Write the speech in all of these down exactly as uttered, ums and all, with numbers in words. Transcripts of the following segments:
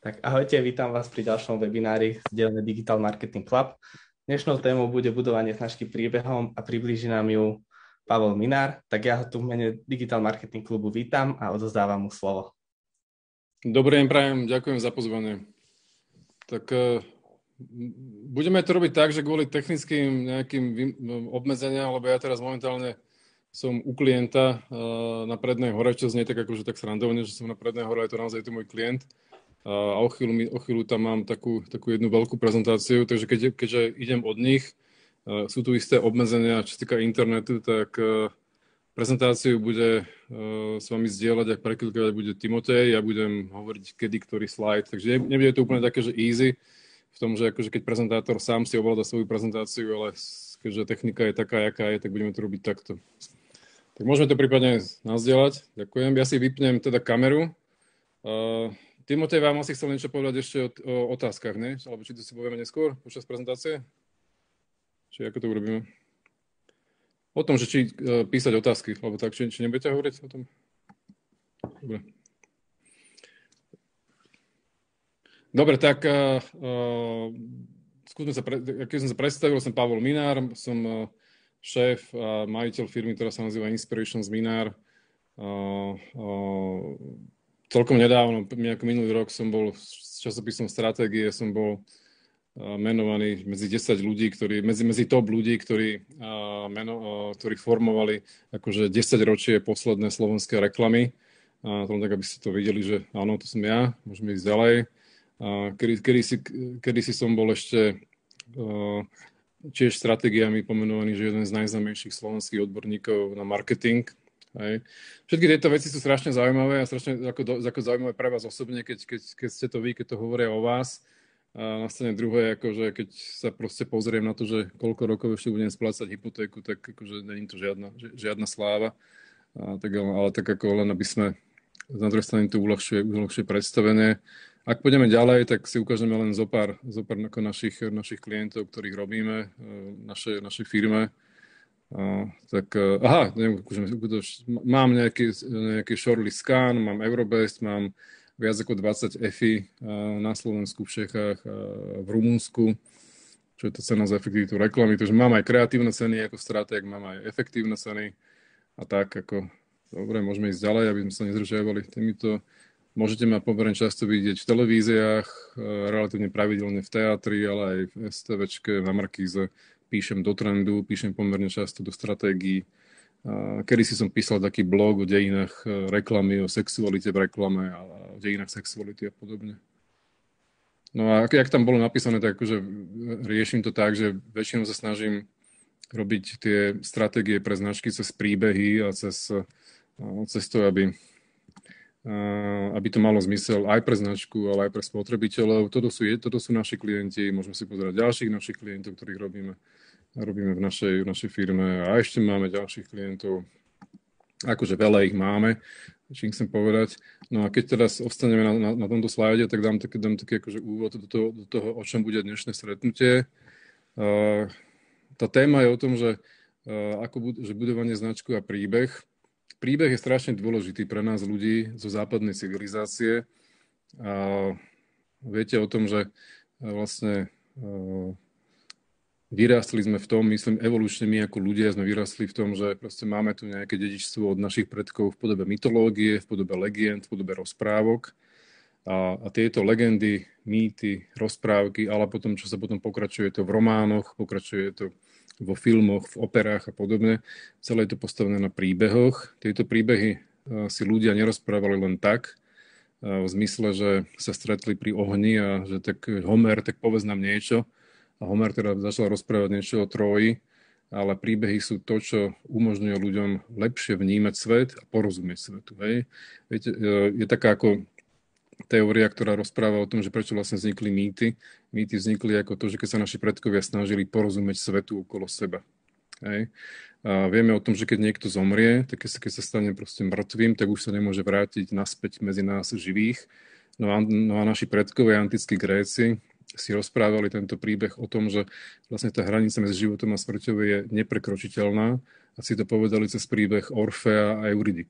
Tak ahojte, vítam vás pri ďalšom webinári z dielne Digital Marketing Club. Dnešnou témou bude budovanie značky príbehom a priblíži nám ju Pavol Minár. Tak ja ho tu v mene Digital Marketing Clubu vítam a odozdávam mu slovo. Dobrý deň, prajem, ďakujem za pozvanie. Tak uh, budeme to robiť tak, že kvôli technickým nejakým obmedzeniam, lebo ja teraz momentálne som u klienta uh, na Prednej hore, čo znie tak akože tak srandovne, že som na Prednej hore, je to naozaj to môj klient. A o chvíľu, o chvíľu tam mám takú, takú jednu veľkú prezentáciu, takže keď, keďže idem od nich, uh, sú tu isté obmedzenia, čo sa týka internetu, tak uh, prezentáciu bude uh, s vami zdieľať, ak preklikovať bude Timotej, ja budem hovoriť kedy, ktorý slajd, takže ne, nebude to úplne také, že easy, v tom, že akože keď prezentátor sám si ovláda svoju prezentáciu, ale keďže technika je taká, jaká je, tak budeme to robiť takto. Tak môžeme to prípadne nazdieľať, ďakujem. Ja si vypnem teda kameru. Uh, Timotej vám asi chcel niečo povedať ešte o, o otázkach, ne? Alebo či to si povieme neskôr, počas prezentácie? Či ako to urobíme? O tom, že či uh, písať otázky, alebo tak, či, či nebudete hovoriť o tom? Dobre. Dobre, tak uh, uh, skúsme sa, pre, keď som sa predstavil, som Pavol Minár, som uh, šéf a majiteľ firmy, ktorá sa nazýva Inspirations Minár. Uh, uh, Celkom nedávno, nejako minulý rok som bol s časopisom Stratégie, som bol uh, menovaný medzi desať ľudí, ktorí, medzi, medzi top ľudí, ktorí, uh, meno, uh, ktorí formovali akože desaťročie posledné slovenské reklamy. Uh, tom tak, aby ste to videli, že áno, to som ja, môžeme ísť ďalej. Uh, kedy, kedy, si, kedy si som bol ešte uh, tiež stratégiami pomenovaný, že jeden z najznámejších slovenských odborníkov na marketing. Hej. Všetky tieto veci sú strašne zaujímavé a strašne ako, ako zaujímavé pre vás osobne, keď, keď, keď ste to vy, keď to hovoria o vás. A na strane druhej, akože keď sa proste pozriem na to, že koľko rokov ešte budem splácať hypotéku, tak akože není to žiadna, žiadna sláva. A tak, ale tak ako len, aby sme na druhej strane to uľahčuje, uľahčuje predstavenie. Ak pôjdeme ďalej, tak si ukážeme len zo pár, zo pár ako našich, našich klientov, ktorých robíme v našej, našej firme. Uh, tak, uh, aha, neviem, mám nejaký, nejaký shortlist scan, mám Eurobest, mám viac ako dvadsať F I uh, na Slovensku, v Čechách, uh, v Rumunsku, čo je to cena za efektivitu reklamy, takže mám aj kreatívne ceny ako stratég, mám aj efektívne ceny a tak ako, dobre, môžeme ísť ďalej, aby sme sa nezdržiavali týmito. Môžete ma pomerne často vidieť v televíziách, uh, relatívne pravidelne v teatri, ale aj v STVčke, na Markíze. Píšem do trendu, píšem pomerne často do stratégií. Kedy si som písal taký blog o dejinách reklamy, o sexualite v reklame a o dejinách sexuality a podobne. No a jak tam bolo napísané, tak akože riešim to tak, že väčšinou sa snažím robiť tie stratégie pre značky cez príbehy a cez, cez to, aby, aby to malo zmysel aj pre značku, ale aj pre spotrebiteľov. Toto sú, toto sú naši klienti, môžeme si pozerať ďalších našich klientov, ktorých robíme. robíme v našej, v našej firme a ešte máme ďalších klientov. Akože veľa ich máme, čím chcem povedať. No a keď teraz ostaneme na, na, na tomto slajde, tak dám taký, dám taký akože úvod do toho, do toho, o čom bude dnešné stretnutie. Uh, tá téma je o tom, že, uh, ako, že budovanie značku a príbeh. Príbeh je strašne dôležitý pre nás ľudí zo západnej civilizácie. Uh, viete o tom, že uh, vlastne uh, vyrástli sme v tom, myslím, evolučne my ako ľudia sme vyrástli v tom, že proste máme tu nejaké dedičstvo od našich predkov v podobe mytológie, v podobe legend, v podobe rozprávok. A, a tieto legendy, mýty, rozprávky, ale potom, čo sa potom pokračuje to v románoch, pokračuje to vo filmoch, v operách a podobne. Celé je to postavené na príbehoch. Tieto príbehy si ľudia nerozprávali len tak, v zmysle, že sa stretli pri ohni a že tak Homer, tak povedz nám niečo. A Homer teda začal rozprávať niečo o Tróji, ale príbehy sú to, čo umožňuje ľuďom lepšie vnímať svet a porozumieť svetu. Hej? Viete, je taká ako teória, ktorá rozpráva o tom, že prečo vlastne vznikli mýty. Mýty vznikli ako to, že keď sa naši predkovia snažili porozumieť svetu okolo seba. Hej? A vieme o tom, že keď niekto zomrie, tak keď sa, keď sa stane proste mŕtvým, tak už sa nemôže vrátiť naspäť medzi nás živých. No a, no a naši predkovia, antickí Gréci, si rozprávali tento príbeh o tom, že vlastne tá hranica medzi životom a smrťou je neprekročiteľná a si to povedali cez príbeh Orfea a Euridiky.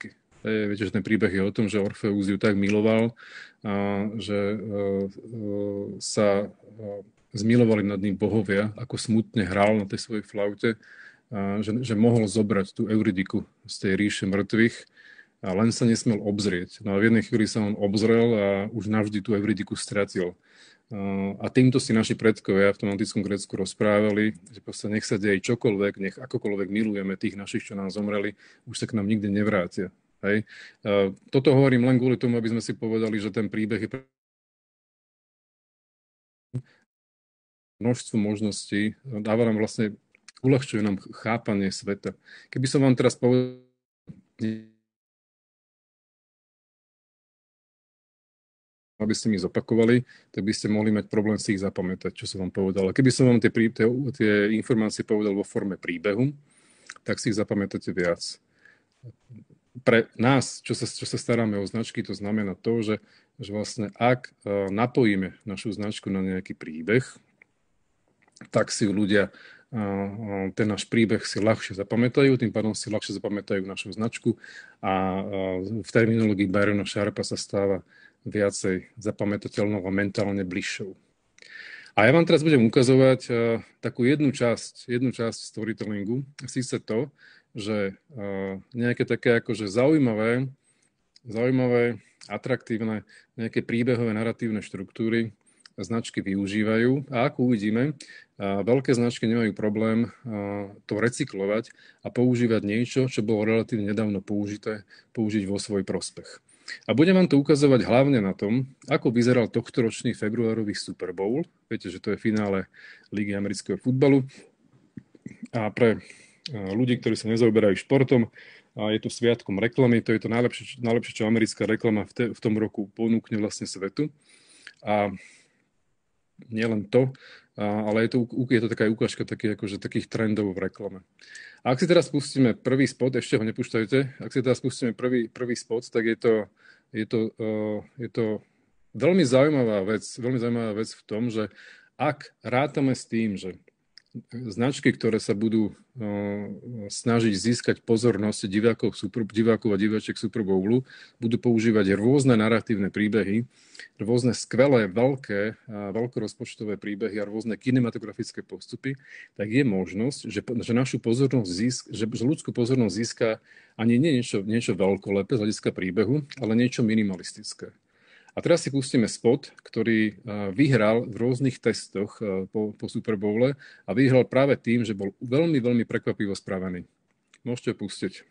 E, viete, že ten príbeh je o tom, že Orfeus ju tak miloval, a, že e, e, sa e, zmilovali nad ním bohovia, ako smutne hral na tej svojej flaute, a, že, že mohol zobrať tú Euridiku z tej ríše mŕtvych a len sa nesmel obzrieť. No a v jednej chvíli sa on obzrel a už navždy tú Euridiku stratil. A týmto si naši predkovia v tom antickom Grécku rozprávali, že proste nech sa deje čokoľvek, nech akokoľvek milujeme tých našich, čo nám zomreli, už sa k nám nikdy nevrátia. Hej. Toto hovorím len kvôli tomu, aby sme si povedali, že ten príbeh je množstvo možností, dáva nám vlastne, uľahčuje nám chápanie sveta. Keby som vám teraz povedal, aby ste mi zopakovali, tak by ste mohli mať problém si ich zapamätať, čo som vám povedal. A keby som vám tie, tie, tie informácie povedal vo forme príbehu, tak si ich zapamätáte viac. Pre nás, čo sa, čo sa staráme o značky, to znamená to, že, že vlastne ak napojíme našu značku na nejaký príbeh, tak si ľudia ten náš príbeh si ľahšie zapamätajú, tým pádom si ľahšie zapamätajú našu značku a v terminológii Byrona Sharpa sa stáva viacej zapamätateľnou a mentálne bližšou. A ja vám teraz budem ukazovať uh, takú jednu časť, jednu časť storytellingu, síce to, že uh, nejaké také akože zaujímavé, zaujímavé, atraktívne, nejaké príbehové naratívne štruktúry značky využívajú a ako uvidíme, uh, veľké značky nemajú problém uh, to recyklovať a používať niečo, čo bolo relatívne nedávno použité, použiť vo svoj prospech. A budem vám to ukazovať hlavne na tom, ako vyzeral tohtoročný februárový Super Bowl. Viete, že to je finále Ligy amerického futbalu. A pre ľudí, ktorí sa nezaoberajú športom, je to sviatkom reklamy. To je to najlepšie, najlepšie čo americká reklama v, te, v tom roku ponúkne vlastne svetu. A nielen to, ale je to, je to taká ukážka takých, akože, takých trendov v reklame. A ak si teraz pustíme prvý spot, ešte ho nepúšťajte, ak si teraz pustíme prvý, prvý spot, tak je to, je, to, uh, je to veľmi zaujímavá vec, veľmi zaujímavá vec v tom, že ak rátame s tým, že značky, ktoré sa budú uh, snažiť získať pozornosť divákov, super, divákov a diváčiek Super Bowlu, budú používať rôzne naratívne príbehy, rôzne skvelé, veľké, uh, veľkorozpočtové príbehy a rôzne kinematografické postupy, tak je možnosť, že, že našu pozornosť získ, že, že ľudskú pozornosť získa ani nie niečo, niečo veľkolepé z hľadiska príbehu, ale niečo minimalistické. A teraz si pustíme spot, ktorý vyhral v rôznych testoch po, po Super Bowle a vyhral práve tým, že bol veľmi, veľmi prekvapivo spravený. Môžete pustiť.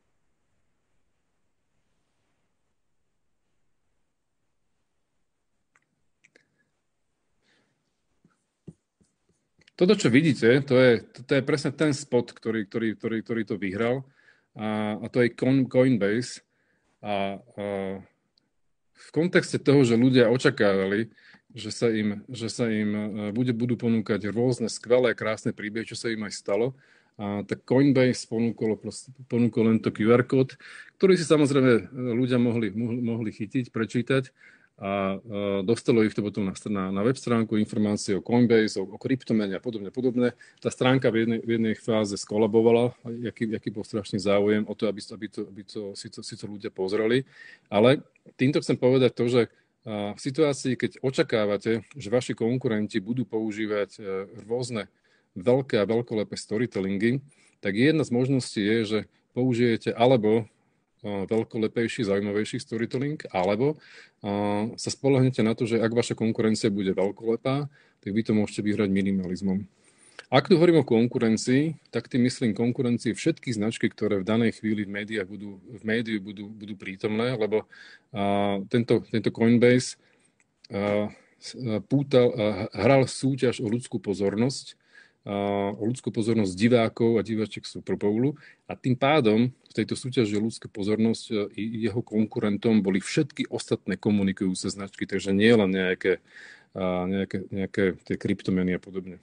Toto, čo vidíte, to je, to je presne ten spot, ktorý, ktorý, ktorý, ktorý to vyhral. A, a to je Coinbase. A, a v kontexte toho, že ľudia očakávali, že sa im, že sa im bude, budú ponúkať rôzne skvelé, krásne príbehy, čo sa im aj stalo, a tak Coinbase ponúkol, ponúkol len to kjú ár kód, ktorý si samozrejme ľudia mohli, mohli chytiť, prečítať a dostalo ich to potom na, na, na web stránku informácie o Coinbase, o, o kryptomene a podobne, podobne. Tá stránka v jednej, v jednej fáze skolabovala, jaký, jaký bol strašný záujem o to, aby, aby, to, aby to, si, to, si to ľudia pozreli. Ale týmto chcem povedať to, že v situácii, keď očakávate, že vaši konkurenti budú používať rôzne veľké a veľkolepé storytellingy, tak jedna z možností je, že použijete alebo veľkolepejší, zaujímavejší storytelling, alebo uh, sa spoľahnete na to, že ak vaša konkurencia bude veľkolepá, tak vy to môžete vyhrať minimalizmom. Ak tu hovorím o konkurencii, tak tým myslím konkurencii všetky značky, ktoré v danej chvíli v médiách budú, v médiu budú, budú prítomné, lebo uh, tento, tento Coinbase uh, pútal, uh, hral súťaž o ľudskú pozornosť, o ľudskú pozornosť divákov a diváčiek Super Bowlu a tým pádom v tejto súťaži o ľudskú pozornosť i jeho konkurentom boli všetky ostatné komunikujúce značky, takže nie len nejaké, nejaké, nejaké tie kryptomeny a podobne.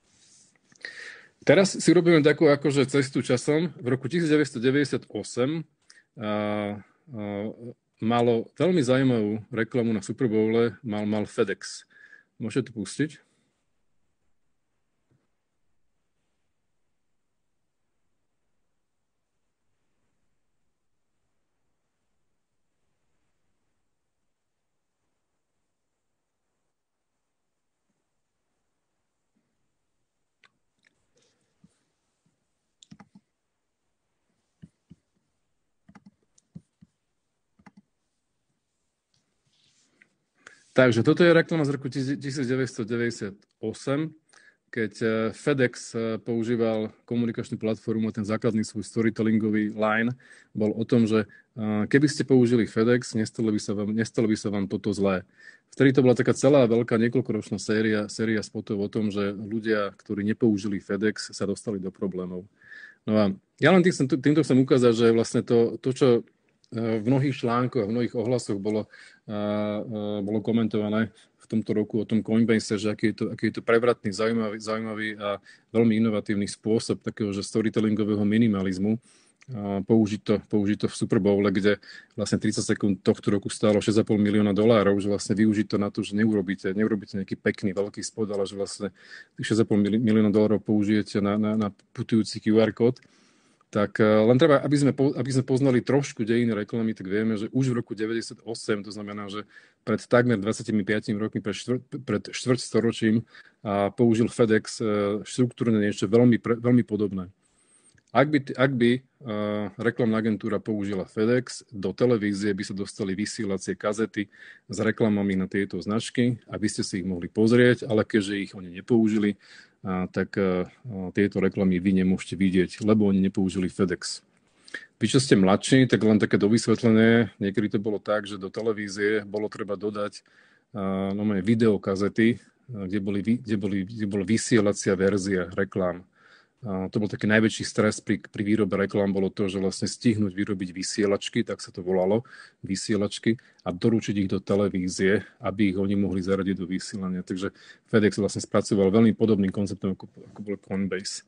Teraz si robíme takú akože cestu časom. V roku devätnásťstodeväťdesiatosem a, a, malo veľmi zaujímavú reklamu na Super Bowle, mal, mal FedEx. Môžete to pustiť? Takže toto je reklama z roku devätnásťstodeväťdesiatosem, keď FedEx používal komunikačnú platformu a ten základný svoj storytellingový line bol o tom, že keby ste použili FedEx, nestalo by sa vám, nestalo by sa vám toto zlé. Vtedy to bola taká celá veľká niekoľkoročná séria, séria spotov o tom, že ľudia, ktorí nepoužili FedEx, sa dostali do problémov. No a ja len tým, týmto chcem ukázať, že vlastne to, to čo v mnohých článkoch, v mnohých ohlasoch bolo, bolo komentované v tomto roku o tom Coinbase, že aký je to, aký je to prevratný, zaujímavý, zaujímavý a veľmi inovatívny spôsob takého, že storytellingového minimalizmu použiť to, použiť to v Super Bowle, kde vlastne tridsať sekúnd tohto roku stálo šesť a pol milióna dolárov, že vlastne využiť to na to, že neurobíte, neurobíte nejaký pekný veľký spot, ale že vlastne šesť a pol milióna dolárov použijete na, na, na putujúci kú er kód. Tak len treba, aby sme, aby sme poznali trošku dejiny reklamy, tak vieme, že už v roku deväťdesiatosem, to znamená, že pred takmer dvadsaťpäť rokmi, pred, štvrt, pred štvrťstoročím, použil FedEx štruktúrne niečo veľmi, veľmi podobné. Ak by, ak by uh, reklamná agentúra použila FedEx, do televízie by sa dostali vysielacie kazety s reklamami na tieto značky, aby ste si ich mohli pozrieť, ale keďže ich oni nepoužili, uh, tak uh, tieto reklamy vy nemôžete vidieť, lebo oni nepoužili FedEx. Vy, čo ste mladší, tak len také dovysvetlené, niekedy to bolo tak, že do televízie bolo treba dodať uh, no, videokazety, uh, kde, boli, kde, boli, kde bola vysielacia verzia reklám. A to bol taký najväčší stres pri, pri výrobe reklám, bolo to, že vlastne stihnúť vyrobiť vysielačky, tak sa to volalo, vysielačky, a doručiť ich do televízie, aby ich oni mohli zaradiť do vysielania. Takže FedEx vlastne spracoval veľmi podobným konceptom, ako, ako bol Coinbase.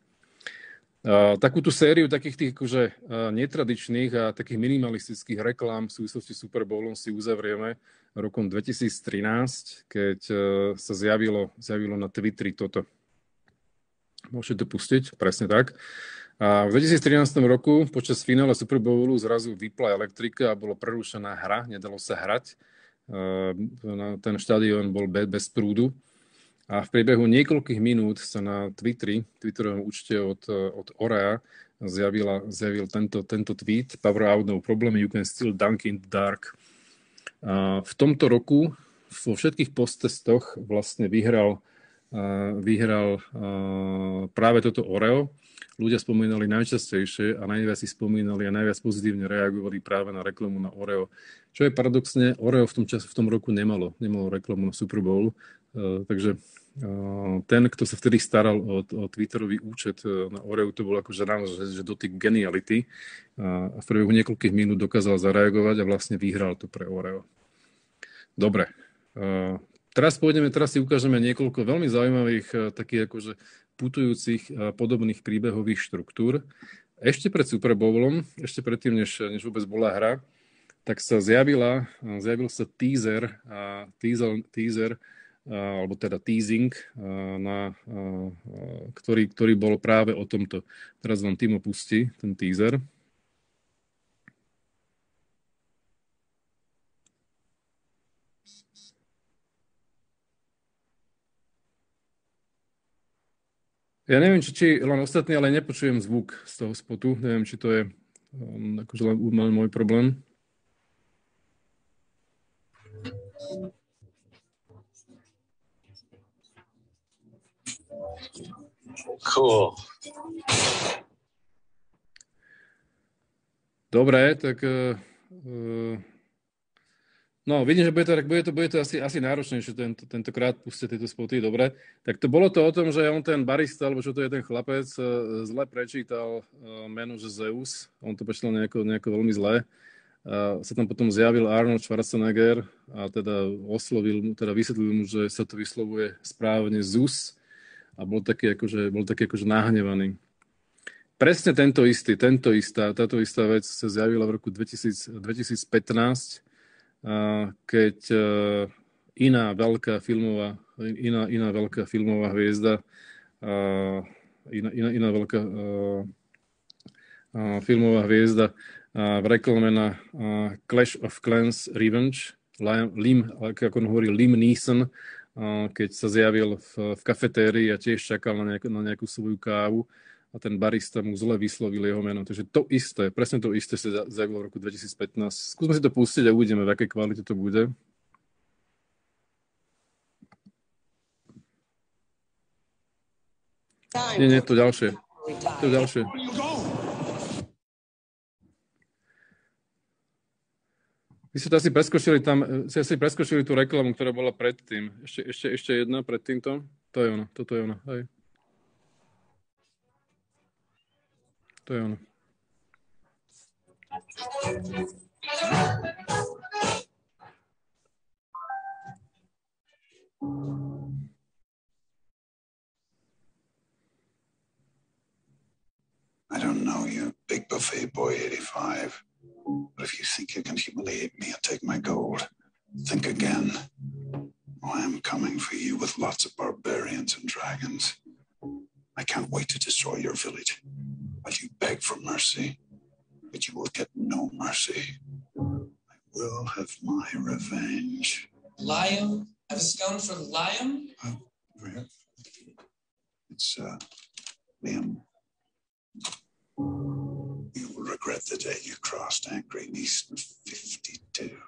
A takúto sériu takých tých akože netradičných a takých minimalistických reklám v súvislosti s Super Bowlom si uzavrieme rokom dvetisíctrinásť, keď sa zjavilo, zjavilo na Twitteri toto. Môžete to pustiť, presne tak. A v dvetisíctrinástom roku počas finále Super Bowlu zrazu vypla elektrika a bolo prerušená hra, nedalo sa hrať. Ten štadión bol bez prúdu. A v priebehu niekoľkých minút sa na Twitteri, Twitterovom účte od, od Orea, zjavila, zjavil tento, tento tweet: Power out, no problem, you can still dunk in the dark. A v tomto roku vo všetkých posttestoch vlastne vyhral vyhral práve toto Oreo. Ľudia spomínali najčastejšie a najviac si spomínali a najviac pozitívne reagovali práve na reklamu na Oreo. Čo je paradoxne, Oreo v tom čase, v tom roku nemalo, nemalo reklamu na Super Bowl, takže ten, kto sa vtedy staral o, o Twitterový účet na Oreo, to bol akože ráno, že, že dotyk geniality, a v priebehu niekoľkých minút dokázal zareagovať a vlastne vyhral to pre Oreo. Dobre. Teraz pôjdeme, teraz si ukážeme niekoľko veľmi zaujímavých takých akože putujúcich podobných príbehových štruktúr. Ešte pred Super Bowlom, ešte predtým, než, než vôbec bola hra, tak sa zjavila, zjavil sa teaser, teaser, teaser alebo teda teasing, na, ktorý, ktorý bol práve o tomto. Teraz vám Timo pustí ten teaser. Ja neviem, či, či len ostatní, ale nepočujem zvuk z toho spotu. Neviem, či to je um, akože len, len môj problém. Cool. Dobre, tak uh, uh, no, vidím, že bude to, bude to, bude to asi, asi náročnejšie tento, tentokrát pustiť tieto spoty, dobre. Tak to bolo to o tom, že on ten barista, alebo čo to je ten chlapec, zle prečítal meno, že Zeus. On to prečítal nejako, nejako veľmi zle. A sa tam potom zjavil Arnold Schwarzenegger a teda oslovil mu, teda vysvetlil mu, že sa to vyslovuje správne Zeus, a bol taký akože, bol taký akože nahnevaný. Presne tento istý, tento istá, táto istá vec sa zjavila v roku dvetisíc, dvetisícpätnásť, keď iná veľká filmová, iná, iná veľká filmová hviezda, iná, iná, iná veľká filmová hviezda v reklame na Clash of Clans Revenge, Lim, ako on hovorí, Liam Neeson, keď sa zjavil v, v kafetérii a tiež čakal na nejakú, na nejakú svoju kávu a ten barista mu zle vyslovil jeho meno. Takže to isté, presne to isté sa zjavilo v roku dvetisícpätnásť. Skúsme si to pustiť a uvidíme, v akej kvalite to bude. Nie, nie, to ďalšie. To ďalšie. Vy ste to asi preskočili tam, ste asi preskočili tú reklamu, ktorá bola predtým. Ešte, ešte, ešte jedna pred týmto. To je ono, toto je ono, hej. To je ono. I don't know you, big buffet boy eighty-five. But if you think you can humiliate me and take my gold, think again. Oh, I'm coming for you with lots of barbarians and dragons. I can't wait to destroy your village. But you beg for mercy, but you will get no mercy. I will have my revenge. Liam? Have a scone for Liam? Oh, over here. It's, uh, Liam. You will regret the day you crossed Angry East fifty-two.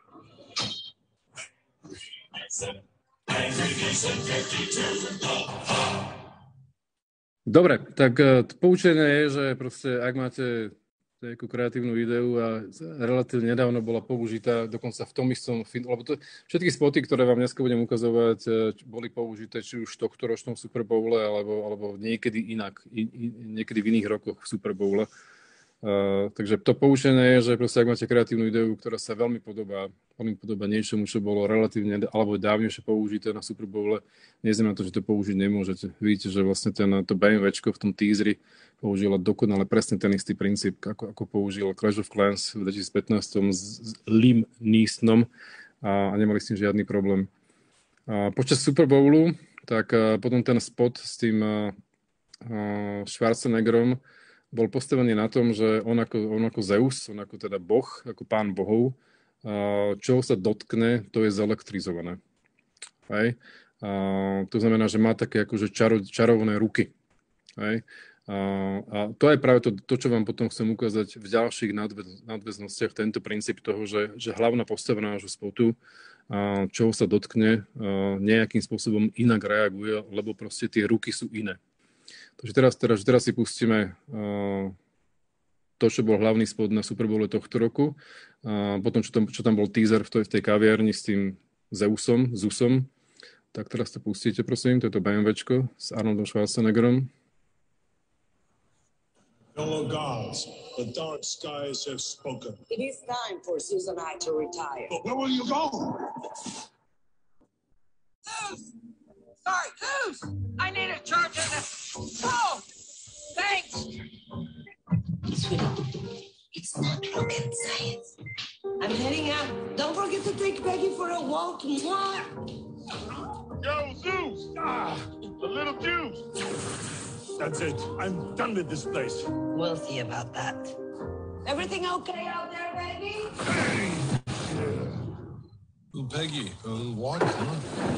Dobre, tak poučenie je, že proste ak máte nejakú kreatívnu ideu a relatívne nedávno bola použitá dokonca v tom istom filme, lebo to, všetky spoty, ktoré vám dneska budem ukazovať, boli použité či už v tohto ročnom Super Bowle, alebo, alebo niekedy inak, i, i, niekedy v iných rokoch v Super Bowle. Uh, takže to poučenie je, že proste ak máte kreatívnu ideu, ktorá sa veľmi podobá, veľmi podobá niečomu, čo bolo relatívne alebo dávnejšie použité na Super Bowle, neznamená to, že to použiť nemôžete. Vidíte, že vlastne ten, to BMWčko v tom teaseri použila dokonale presne ten istý princíp, ako, ako použil Clash of Clans v dvetisícpätnásť s, s Liam Neesonom a, a nemali s tým žiadny problém. A počas Super Bowlu, tak a potom ten spot s tým a, a Schwarzeneggerom bol postavený na tom, že on ako, on ako Zeus, on ako teda boh, ako pán bohov, čo sa dotkne, to je zelektrizované. Hej? A to znamená, že má také akože čaro, čarovné ruky. Hej? A, a to je práve to, to, čo vám potom chcem ukázať v ďalších nadväz, nadväznostiach, tento princíp toho, že, že hlavná postava nášho spotu, a čoho sa dotkne, nejakým spôsobom inak reaguje, lebo proste tie ruky sú iné. Takže teraz, teraz, teraz si pustíme uh, to, čo bol hlavný spot na Super Bowle tohto roku. A uh, potom, čo tam, čo tam bol teaser v tej, v tej kaviarni s tým Zeusom, Zusom. Tak teraz to pustíte, prosím. To je to BMWčko s Arnoldom Schwarzeneggerom. Fellow gods, the dark skies have spoken. It is time for Zeus and I to retire. But where will you go? Zeus! Sorry, Zeus! I need a charge of the... Oh! Thanks! Sweetie, it's not rocket science. I'm heading out. Don't forget to take Peggy for a walk. Mwah! Yo, Zeus! Ah, a little juice. That's it. I'm done with this place. We'll see about that. Everything okay out there, baby? Hey! Little Peggy, a little walk, huh?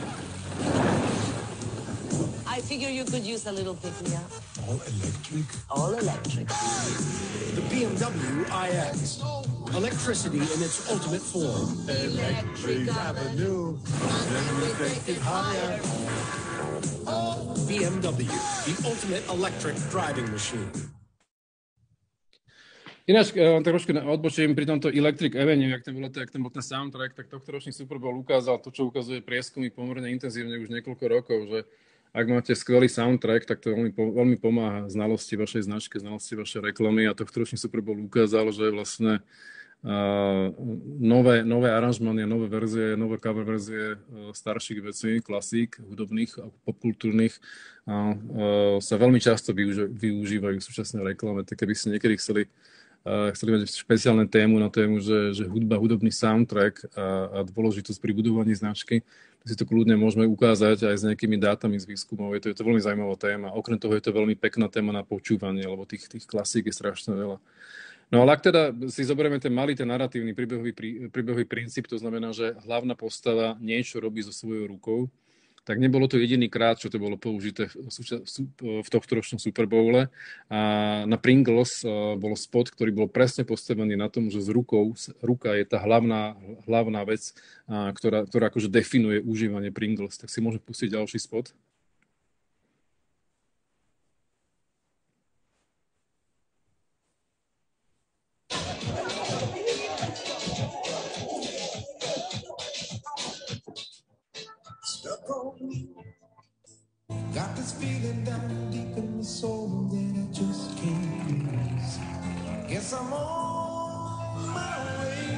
I figure you could use a little pick-me-up. All electric? All electric. The B M W I X. Electricity in its ultimate form. Electric Avenue. Then we take it higher. B M W, the ultimate electric driving machine. Ináč, uh, tak trošku odbočím pri tomto Electric Avenue, jak ten bol, jak ten bol ten soundtrack, tak tohto ročný Super Bowl ukázal to, čo ukazuje prieskumy pomerne intenzívne už niekoľko rokov, že ak máte skvelý soundtrack, tak to veľmi, veľmi pomáha znalosti vašej značky, znalosti vašej reklamy a tohto ročný Super Bowl ukázal, že vlastne uh, nové, nové aranžmany, nové verzie, nové cover verzie uh, starších vecí, klasík, hudobných a popkultúrnych uh, uh, sa veľmi často využ- využívajú v súčasnej reklame. Tak keby ste niekedy chceli Uh, chceli mať špeciálne tému na tému, že, že hudba, hudobný soundtrack a, a dôležitosť pri budovaní značky, tak si to kľudne môžeme ukázať aj s nejakými dátami z výskumov. Je to, je to veľmi zaujímavá téma. Okrem toho je to veľmi pekná téma na počúvanie, lebo tých, tých klasík je strašne veľa. No ale ak teda si zoberieme ten malý, ten naratívny príbehový, príbehový princíp, to znamená, že hlavná postava niečo robí so svojou rukou, tak nebolo to jediný krát, čo to bolo použité v tohto ročnom Super Bowle. A na Pringles bol spot, ktorý bol presne postavený na tom, že s rukou, ruka je tá hlavná, hlavná vec, ktorá, ktorá akože definuje užívanie Pringles. Tak si môžem pustiť ďalší spot. this feeling down deep in my soul that I just can't lose. Guess I'm on my way.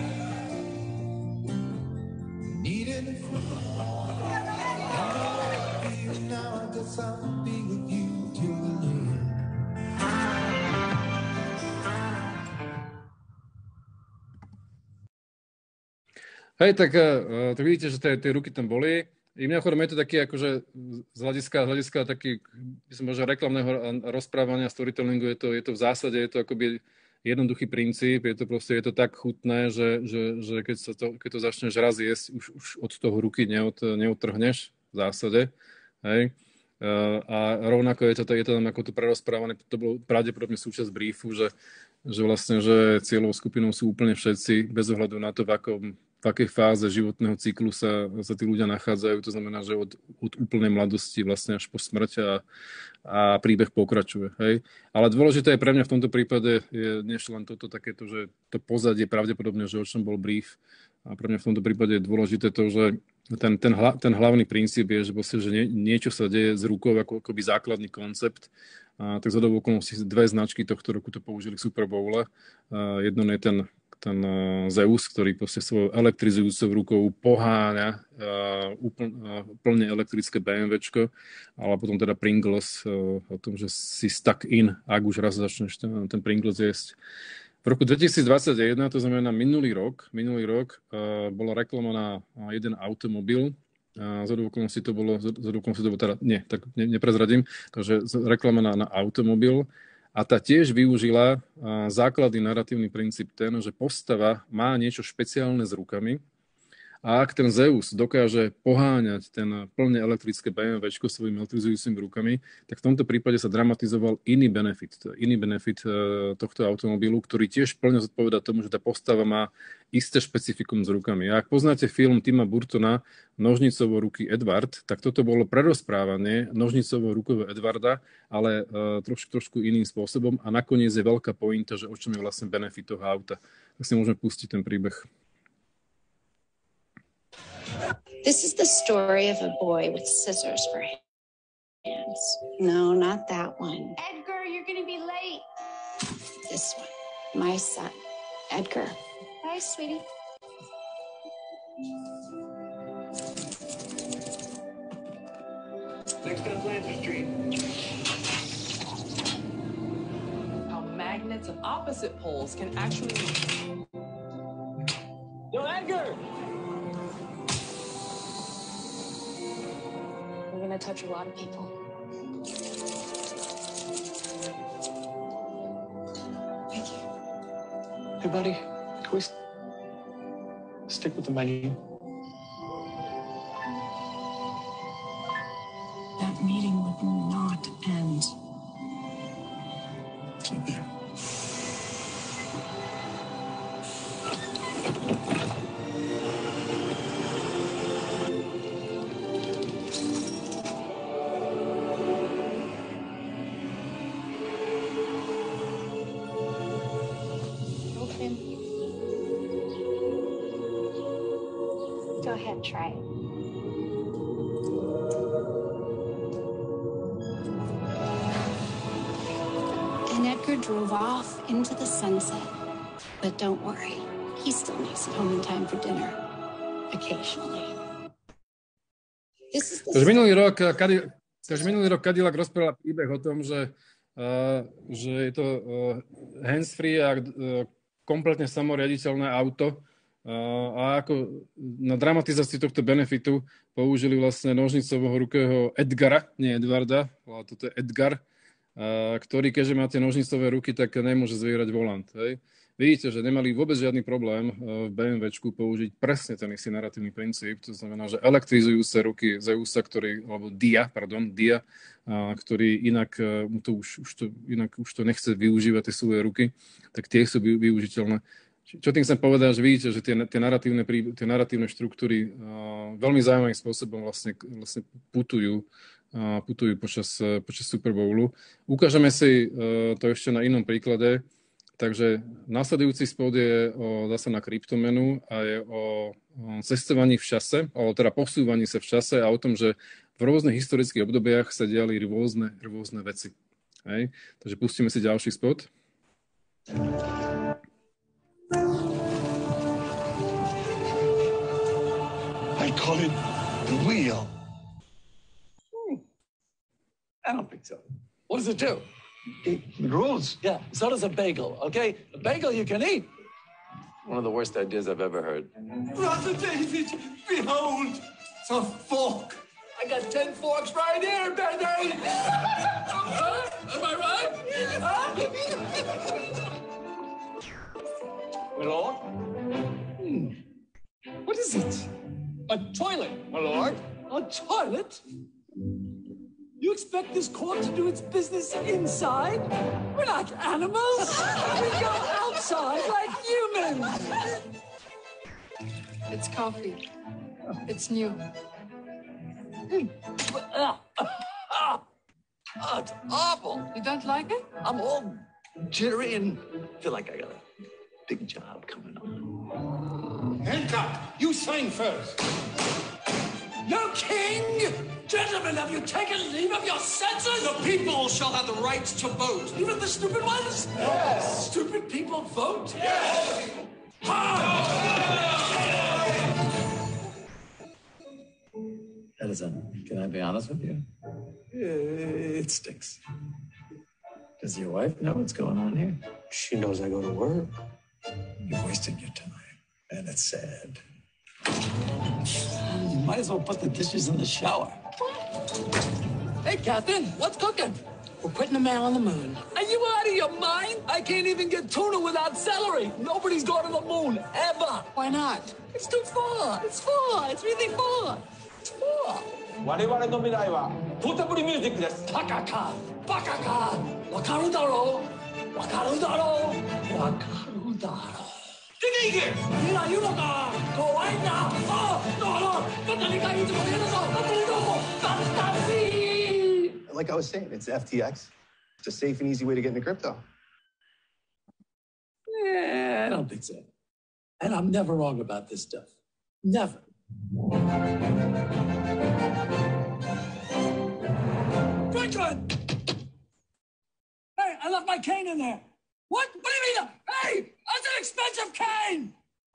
Needing a friend. And I love you now. I guess I'll be with you till the end. Hej, tak, uh, tak vidíte, že tie ruky tam boli. I mimochodom je to taký, akože z hľadiska, z hľadiska taký, by som možno reklamného rozprávania, storytellingu, je to, je to v zásade, je to akoby jednoduchý princíp, je to proste, je to tak chutné, že, že, že keď, sa to, keď to začneš raz jesť, už, už od toho ruky neod, neodtrhneš v zásade. Hej. Uh, a rovnako je to, je to tam ako to prerozprávané, to bolo pravdepodobne súčasť briefu, že, že vlastne, že cieľovou skupinou sú úplne všetci, bez ohľadu na to, v akom v akej fáze životného cyklu sa, sa tí ľudia nachádzajú. To znamená, že od, od úplnej mladosti vlastne až po smrť a, a príbeh pokračuje. Hej? Ale dôležité je pre mňa v tomto prípade je než len toto takéto, že to pozadie pravdepodobne, že o čom bol brief. A pre mňa v tomto prípade je dôležité to, že ten, ten, hla, ten hlavný princíp je, že, vlastne, že nie, niečo sa deje s rukou ako akoby základný koncept. A tak zhodou okolností dve značky tohto roku to použili v Super Bowle. A jedno je ten ten uh, Zeus, ktorý proste svojou elektrizujúcou rukou poháňa uh, úplne, uh, plne elektrické BMWčko, ale potom teda Pringles uh, o tom, že si stuck in, ak už raz začneš ten, ten Pringles jesť. V roku dvetisícdvadsaťjeden, to znamená minulý rok, minulý rok uh, bola reklama na jeden automobil. Uh, z okolností to bolo, z okolností to bolo teda, nie, tak ne, neprezradím, takže reklama na, na automobil. A tá tiež využila základný naratívny princíp ten, že postava má niečo špeciálne s rukami a ak ten Zeus dokáže poháňať ten plne elektrické BMWčko svojimi elektrizujúcimi rukami, tak v tomto prípade sa dramatizoval iný benefit, iný benefit tohto automobilu, ktorý tiež plne zodpovedá tomu, že tá postava má isté špecifikum s rukami. A ak poznáte film Tima Burtona Nožnicovo ruky Edward, tak toto bolo prerozprávanie nožnicovo rukového Edwarda, ale uh, trošku, trošku iným spôsobom a nakoniec je veľká pointa, že o čom je vlastne benefit toho auta. Tak si môžeme pustiť ten príbeh. This is the story of a boy with scissors for hands. No, not that one. Edgar, you're gonna be late. This one. My son, Edgar. Bye, sweetie. Next on Blanchard Street. How magnets of opposite poles can actually... Yo, Edgar! We're gonna touch a lot of people. Thank you. Hey, buddy, can we s- stick with the menu? That meeting would not end. Keep it. Go ahead, try it. And Edgar drove off into the sunset. But don't worry, he still makes it home in time for dinner. Occasionally. This is the... Takže minulý rok, Cadillac, takže minulý rok Cadillac rozprával príbeh o tom, že, uh, že je to uh, hands-free a uh, kompletne samoriaditeľné auto. Uh, a ako na dramatizácii tohto benefitu použili vlastne nožnicového rukého Edgara, nie Edwarda, ale toto je Edgar, uh, ktorý, keďže má tie nožnicové ruky, tak nemôže zvierať volant. Hej. Vidíte, že nemali vôbec žiadny problém uh, v BMWčku použiť presne ten istý naratívny princíp, to znamená, že elektrizujúce ruky Zeusa, ktorý, alebo Dia, pardon, Dia, uh, ktorý inak, uh, to už, už to, inak už to nechce využívať tie svoje ruky, tak tie sú využiteľné. Čo tým chcem povedať, že vidíte, že tie, tie, naratívne, tie naratívne štruktúry uh, veľmi zaujímavým spôsobom vlastne, vlastne putujú, uh, putujú počas, uh, počas Super Bowlu. Ukážeme si uh, to ešte na inom príklade. Takže následujúci spot je o, zase na kryptomenu a je o, o cestovaní v čase, o teda posúvaní sa v čase a o tom, že v rôznych historických obdobiach sa diali rôzne, rôzne veci. Hej? Takže pustíme si ďalší spot. I call it the wheel. Hmm. I don't think so. What does it do? It rolls. Yeah, so does a bagel, okay? A bagel you can eat. One of the worst ideas I've ever heard. Brother David, behold, it's a fork. I got ten forks right here, baby. Huh? Am I right? Huh? My lord? Hmm. What is it? A toilet, my lord. A toilet? You expect this cork to do its business inside? We're not animals. We go outside like humans. It's coffee. It's new. Ah, it's awful. You don't like it? I'm all jittery and feel like I got a big job coming on. Hancock, you sign first. No king! Gentlemen, have you taken leave of your senses? The people shall have the right to vote. Even the stupid ones? Yes. Stupid people vote? Yes. Edison, can I be honest with you? It stinks. Does your wife know what's going on here? She knows I go to work. You're wasting your time, and it's sad. You might as well put the dishes in the shower. Hey, Captain, what's cooking? We're putting a man on the moon. Are you out of your mind? I can't even get tuna without celery. Nobody's going to the moon, ever. Why not? It's too far. It's far. It's really far. It's far. 我々の未来はポータブルミュージックです。 バカか、バカか、わかるだろう、わかるだろう、わかるだろう。出て行け！いないのか？怖いんだ。あ、だから、またにかいいつも言うのか？またにかいバスターシー。 Like I was saying, it's F T X. It's a safe and easy way to get into crypto. Yeah, I don't think so. And I'm never wrong about this stuff. Never. Franklin! Hey, I left my cane in there. What? What do you mean? Hey, that's an expensive cane!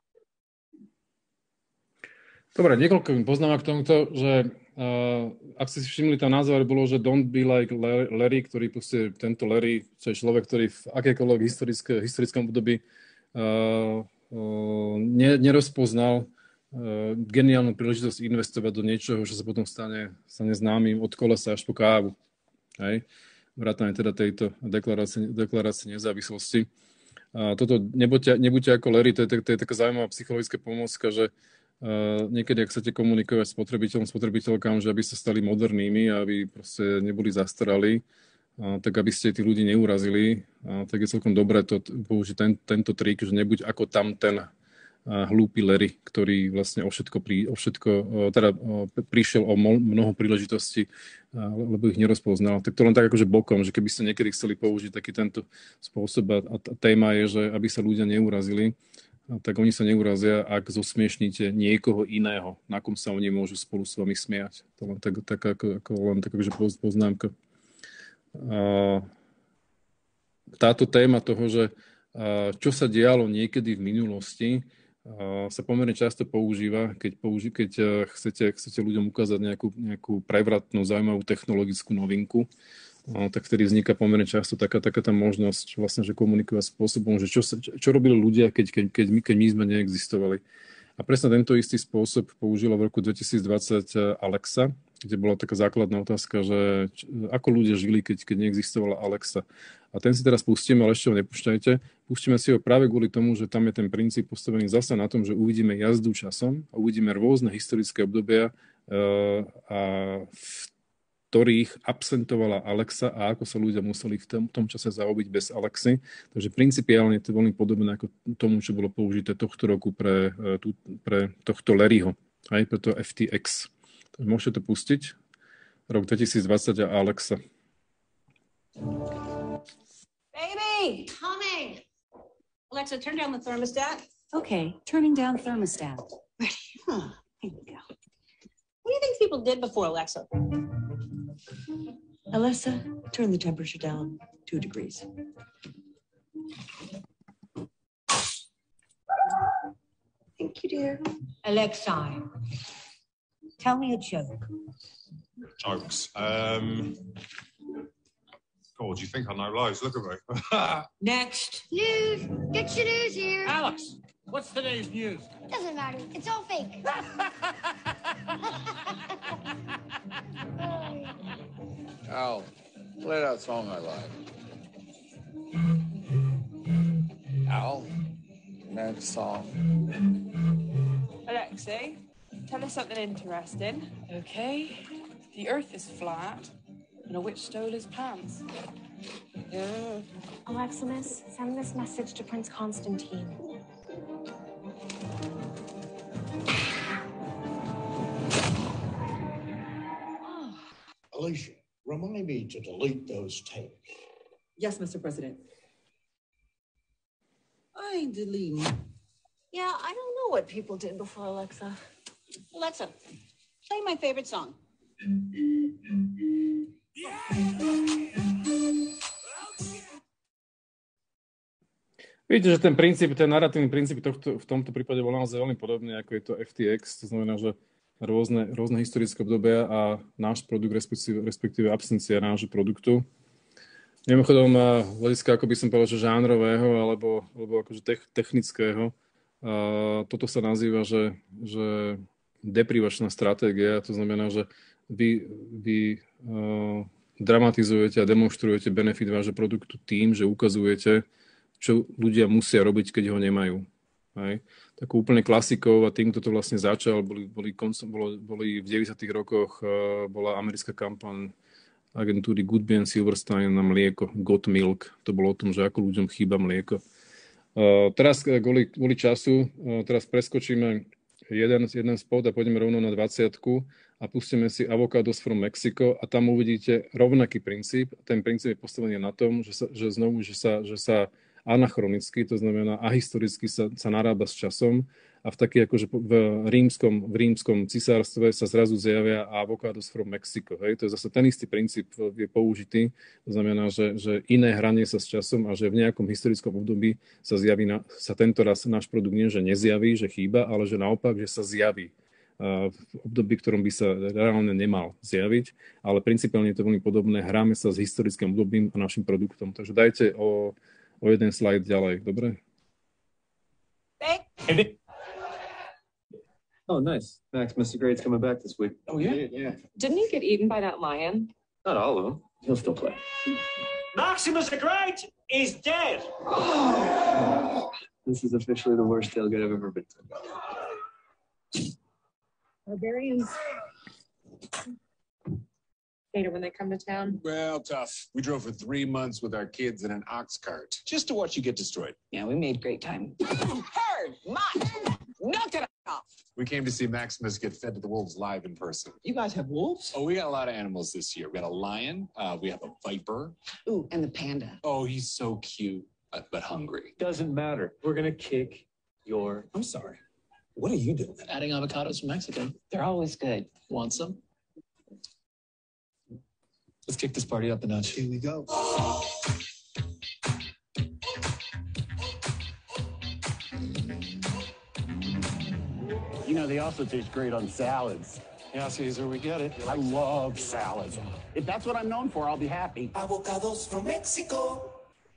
Dobre, niekoľko poznámok k tomuto, že uh, ak ste si všimli, tam názor bolo, že don't be like Larry, ktorý proste, tento Larry, čo je človek, ktorý v akékoľvek historické, historickom období uh, uh, ne, nerozpoznal uh, geniálnu príležitosť investovať do niečoho, čo sa potom stane, stane známym od kolesa až po kávu. Hej? Vrátane teda tejto deklarácie, deklarácie nezávislosti. Uh, toto nebuďte, nebuďte ako Larry, to je, to je taká zaujímavá psychologická pomôcka, že Uh, niekedy, ak chcete komunikovať s spotrebiteľom, spotrebiteľkám, že aby sa stali modernými, aby proste neboli zastarali, uh, tak aby ste tí ľudí neurazili, uh, tak je celkom dobré to, použiť ten, tento trik, že nebuď ako tam ten uh, hlúpy Larry, ktorý vlastne o všetko, prí, o všetko uh, teda uh, prišiel o mnoho príležitostí, uh, lebo ich nerozpoznal. Tak to len tak akože bokom, že keby ste niekedy chceli použiť taký tento spôsob a, a téma je, že aby sa ľudia neurazili, tak oni sa neurazia, ak zosmiešnite niekoho iného, na kom sa oni môžu spolu s vami smiať. To len tak, tak ako, ako len tak, akože poznámka. A táto téma toho, že čo sa dialo niekedy v minulosti, sa pomerne často používa, keď, použi- keď chcete, chcete ľuďom ukázať nejakú, nejakú prevratnú, zaujímavú technologickú novinku. No, tak vtedy vzniká pomerne často taká, taká tá možnosť vlastne, že komunikovať spôsobom, že čo, čo robili ľudia, keď, keď, keď, my, keď my sme neexistovali. A presne tento istý spôsob použila v roku dvetisícdvadsať Alexa, kde bola taká základná otázka, že č, ako ľudia žili, keď, keď neexistovala Alexa. A ten si teraz pustíme, ale ešte ho nepúšťajte. Pustíme si ho práve kvôli tomu, že tam je ten princíp postavený zasa na tom, že uvidíme jazdu časom a uvidíme rôzne historické obdobia uh, a v ktorých absentovala Alexa a ako sa ľudia museli v tom, tom čase zaobiť bez Alexy. Takže principiálne je to veľmi podobné ako tomu, čo bolo použité tohto roku pre, pre tohto Larryho, aj pre to F T X. Takže môžete to pustiť. Rok dvetisícdvadsať a Alexa. Baby, coming. Alexa, turn down the thermostat. Okay, turning down thermostat. Huh. Here we go. What do you think people did before Alexa? Alexa, turn the temperature down two degrees. Thank you, dear. Alexa, tell me a joke. Jokes. Um. God, you think I know loads? Look at me. Next. News. Get your news here. Alex, what's today's news? Doesn't matter. It's all fake. Al, play that song I like. Al, next song. Alexei, tell us something interesting. Okay. The earth is flat, and a witch stole his pants. Yeah. Aleximus, send this message to Prince Constantine. Alicia, remind me to delete those tapes. Yes, Mister President. I ain't deleting. Yeah, I don't know what people did before Alexa. Alexa, play my favorite song. Vidíte, že ten princíp, ten narratívny princíp tohto, v tomto prípade bol naozaj veľmi podobný, ako je to F T X. To znamená, že rôzne, rôzne historické obdobia a náš produkt, respektíve, respektíve absencia nášho produktu. Mimochodom, hľadiska, ako by som povedal, že žánrového alebo, alebo akože technického, a toto sa nazýva, že, že deprivačná stratégia. To znamená, že vy, vy uh, dramatizujete a demonstrujete benefit vášho produktu tým, že ukazujete, čo ľudia musia robiť, keď ho nemajú. Hej. Takou úplne klasikou a tým, kto to vlastne začal, boli, boli, koncom, bolo, boli v deväťdesiatych rokoch uh, bola americká kampaň agentúry Goodby and Silverstein na mlieko, Got Milk. To bolo o tom, že ako ľuďom chýba mlieko. Uh, teraz kvôli, kvôli času, uh, teraz preskočíme jeden, jeden spot a pôjdeme rovno na dvadsiatku a pustíme si Avocados from Mexico a tam uvidíte rovnaký princíp. Ten princíp je postavený na tom, že, sa, že znovu, že sa, že sa anachronicky, to znamená ahistoricky sa, sa narába s časom a v taký akože v rímskom, v rímskom cisárstve sa zrazu zjavia Avocados from Mexico. Hej? To je zase ten istý princíp je použitý, to znamená, že, že iné hranie sa s časom a že v nejakom historickom období sa zjaví, na, sa tento raz náš produkt nie, že nezjaví, že chýba, ale že naopak, že sa zjaví v období, ktorom by sa reálne nemal zjaviť, ale principiálne je to veľmi podobné. Hráme sa s historickým obdobím a našim produktom. Takže dajte o, o jeden slajd ďalej, dobre? Oh, nice. Max, Mister Great's coming back this week. Oh, yeah? Yeah. Didn't he get eaten by that lion? Not all of them. He'll still play. Maximus the Great is dead. This is officially the worst tailgate I've ever been to. Barbarians later when they come to town. Well, tough. We drove for three months with our kids in an ox cart just to watch you get destroyed. Yeah, we made great time. Herd, much. Knock it off. We came to see Maximus get fed to the wolves live in person. You guys have wolves? Oh, we got a lot of animals this year. We got a lion. Uh, we have a viper. Ooh, and the panda. Oh, he's so cute, but, but hungry. Doesn't matter. We're gonna kick your... I'm sorry. What are you doing? Adding avocados from Mexico. They're always good. Want some? Let's kick this party up a notch. Here we go. You know, they also taste great on salads. Yeah, Caesar, we get it. I love salads. If that's what I'm known for, I'll be happy. Avocados from Mexico.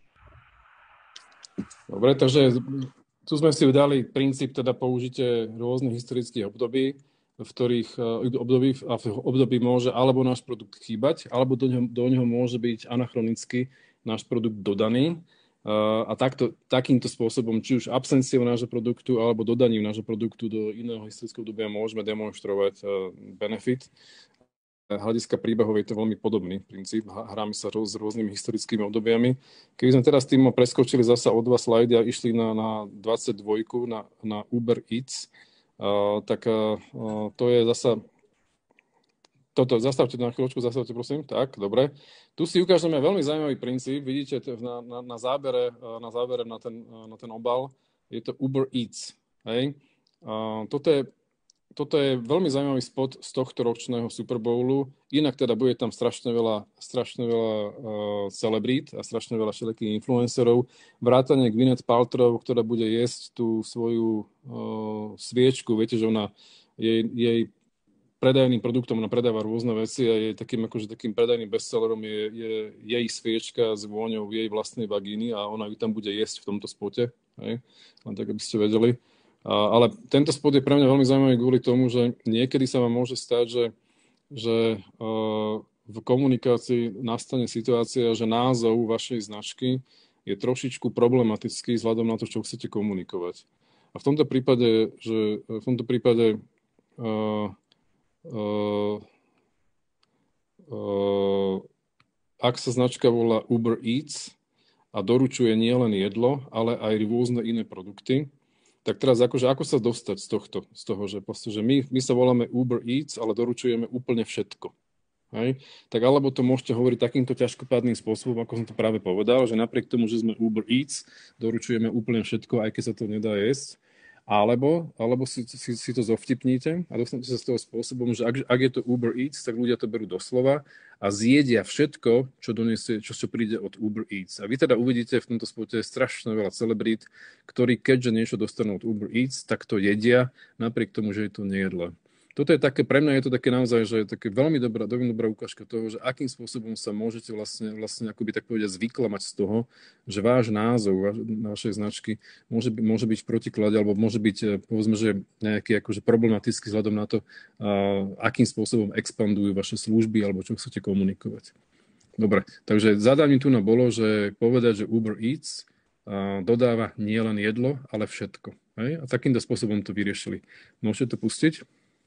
Dobre, takže tu sme si dali princíp teda použite rôznych historických období, v ktorých období, a v období môže alebo náš produkt chýbať, alebo do neho, do neho môže byť anachronicky náš produkt dodaný. A takto, takýmto spôsobom, či už absenciou nášho produktu alebo dodaním nášho produktu do iného historického obdobia môžeme demonštrovať benefit. Hľadiska príbehov je to veľmi podobný princíp. Hráme sa s rôznymi historickými obdobiami. Keby sme teraz tým preskočili zasa o dva slajdy a išli na, na dvadsaťdva na, na Uber Eats, uh, tak uh, to je zasa to toto, zastavte to na chvíľočku, zastavte prosím. Tak, dobre. Tu si ukážeme veľmi zaujímavý princíp. Vidíte na, na, na, zábere, na zábere na ten, na ten obal. Je to Uber Eats. Hej. A toto je Toto je veľmi zaujímavý spot z tohto ročného Super Bowlu. Inak teda bude tam strašne veľa, strašne veľa uh, celebrít a strašne veľa všelijakých influencerov. Vrátane Gwyneth Paltrow, ktorá bude jesť tú svoju uh, sviečku. Viete, že ona jej, jej predajným produktom, ona predáva rôzne veci a jej takým, akože takým predajným bestsellerom je, je jej sviečka s vôňou jej vlastnej vagíny a ona ju tam bude jesť v tomto spote. Hej? Len tak, aby ste vedeli. A, ale tento spot je pre mňa veľmi zaujímavý kvôli tomu, že niekedy sa vám môže stať, že, že uh, v komunikácii nastane situácia, že názov vašej značky je trošičku problematický vzhľadom na to, čo chcete komunikovať. A v tomto prípade, že v tomto prípade uh, uh, uh, ak sa značka volá Uber Eats a doručuje nielen jedlo, ale aj rôzne iné produkty, tak teraz akože ako sa dostať z tohto, z toho, že, proste, že my, my sa voláme Uber Eats, ale doručujeme úplne všetko. Hej? Tak alebo to môžete hovoriť takýmto ťažkopádnym spôsobom, ako som to práve povedal, že napriek tomu, že sme Uber Eats, doručujeme úplne všetko, aj keď sa to nedá jesť. Alebo, alebo si, si, si to zovtipníte a dostanete sa z toho spôsobom, že ak, ak je to Uber Eats, tak ľudia to berú doslova a zjedia všetko, čo donesie, čo, čo príde od Uber Eats. A vy teda uvidíte v tomto spote strašne veľa celebrít, ktorí keďže niečo dostanú od Uber Eats, tak to jedia, napriek tomu, že je to nejedle. Toto je také, pre mňa je to také naozaj, že je také veľmi dobrá, veľmi dobrá ukážka toho, že akým spôsobom sa môžete vlastne, vlastne akoby tak povedať zvyklamať z toho, že váš názov vaš, vašej značky môže, môže byť v protiklade, alebo môže byť, povedzme, že nejaký akože problematický vzhľadom na to, a, akým spôsobom expandujú vaše služby, alebo čo chcete komunikovať. Dobre, takže zadanie tu na bolo, že povedať, že Uber Eats a, dodáva nielen jedlo, ale všetko. Hej? A takýmto spôsobom to vyriešili. Môžete to pustiť?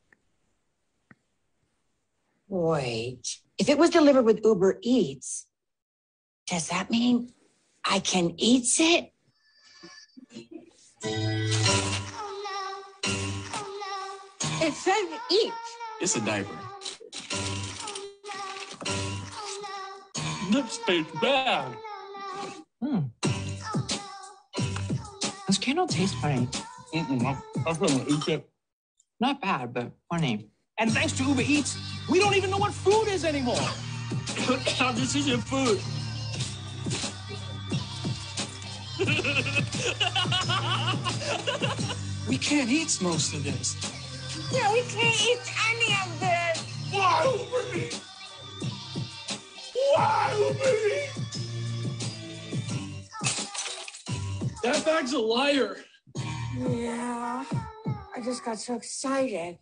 Wait, if it was delivered with Uber Eats, does that mean I can eat it? It says eat. It's a diaper. This tastes bad. Hmm. This candle tastes funny. Mm-mm, I'm, I'm gonna eat it. Not bad, but funny. And thanks to Uber Eats, we don't even know what food is anymore. This isn't food. We can't eat most of this. Yeah, we can't eat any of this. Why Uber Eats? Why Uber Eats? That bag's a liar. Yeah, I just got so excited.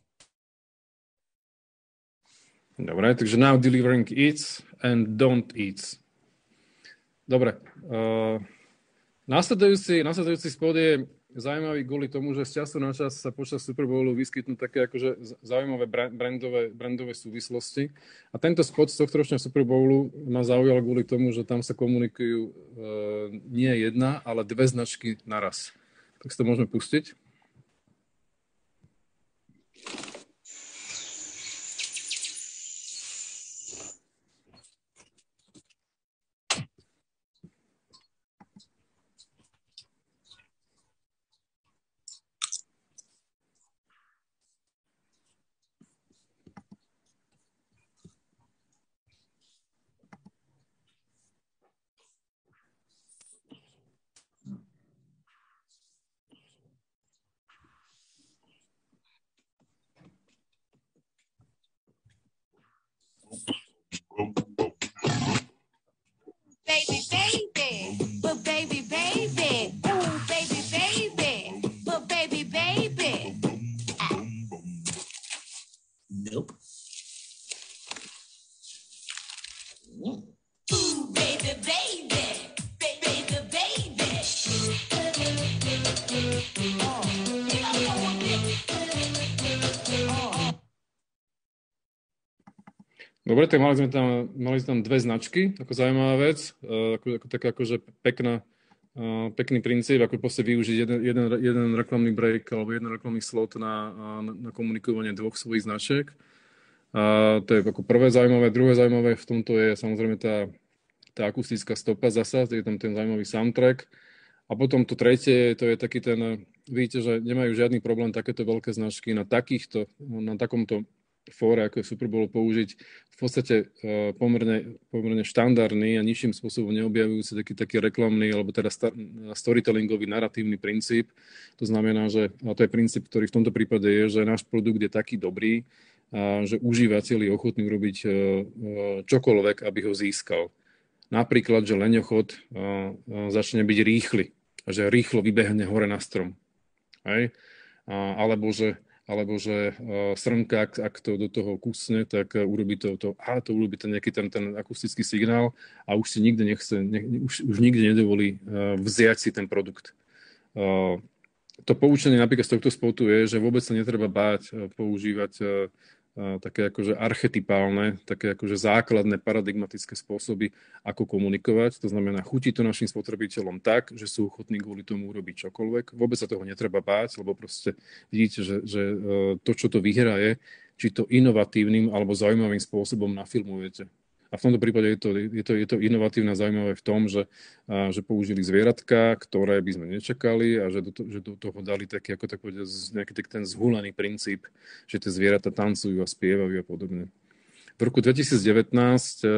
Dobre, takže now delivering eats and don't eats. Dobre. Uh, nasledujúci, nasledujúci spod je zaujímavý kvôli tomu, že z času na čas sa počas Super Bowlu vyskytnú také akože zaujímavé brandové, brandové súvislosti. A tento spot z tohto ročného Super Bowlu ma zaujal kvôli tomu, že tam sa komunikujú uh, nie jedna, ale dve značky naraz. Tak si to môžeme pustiť. Baby, baby, but baby, baby, ooh, baby, baby, but baby, baby. Ah. Nope. Ooh, baby, baby, baby, baby. Oh. Oh. Dobre, tak mali sme tam, mali sme tam dve značky, ako zaujímavá vec, ako, ako taká akože pekná, uh, pekný princíp, ako proste využiť jeden, jeden, jeden reklamný break alebo jeden reklamný slot na, na, na komunikovanie dvoch svojich značiek. A to je ako prvé zaujímavé. Druhé zaujímavé v tomto je samozrejme tá, tá akustická stopa zasa, je tam ten zaujímavý soundtrack. A potom to tretie, to je taký ten, vidíte, že nemajú žiadny problém takéto veľké značky na takýchto, na takomto fóre, ako je Super Bowl, použiť v podstate uh, pomerne, pomerne štandardný a ničím spôsobom neobjavujúci taký, taký reklamný alebo teda star- storytellingový naratívny princíp. To znamená, že a to je princíp, ktorý v tomto prípade je, že náš produkt je taký dobrý, a že užívateľ je ochotný urobiť uh, uh, čokoľvek, aby ho získal. Napríklad, že leňochod uh, uh, začne byť rýchly a že rýchlo vybehne hore na strom. Hej? A, alebo že alebo že uh, srnka, ak, ak to do toho kusne, tak uh, urobí to, to, a to urobí ten nejaký ten, ten akustický signál a už si nikde nechce, ne, už, už nikde nedovolí uh, vziať si ten produkt. Uh, to poučenie napríklad z tohto spotu je, že vôbec sa netreba báť uh, používať uh, uh, také akože archetypálne, také akože základné paradigmatické spôsoby, ako komunikovať. To znamená, chutí to našim spotrebiteľom tak, že sú ochotní kvôli tomu urobiť čokoľvek. Vôbec sa toho netreba báť, lebo proste vidíte, že, že to, čo to vyhrá, je, či to inovatívnym alebo zaujímavým spôsobom nafilmujete. A v tomto prípade je to, je to, je to inovatívne a zaujímavé v tom, že, a, že použili zvieratka, ktoré by sme nečakali a že do, to, že do toho dali taký, ako tak povedať, nejaký tak ten zhulený princíp, že tie zvieratá tancujú a spievajú a podobne. V roku dvetisícdevätnásť, a, a,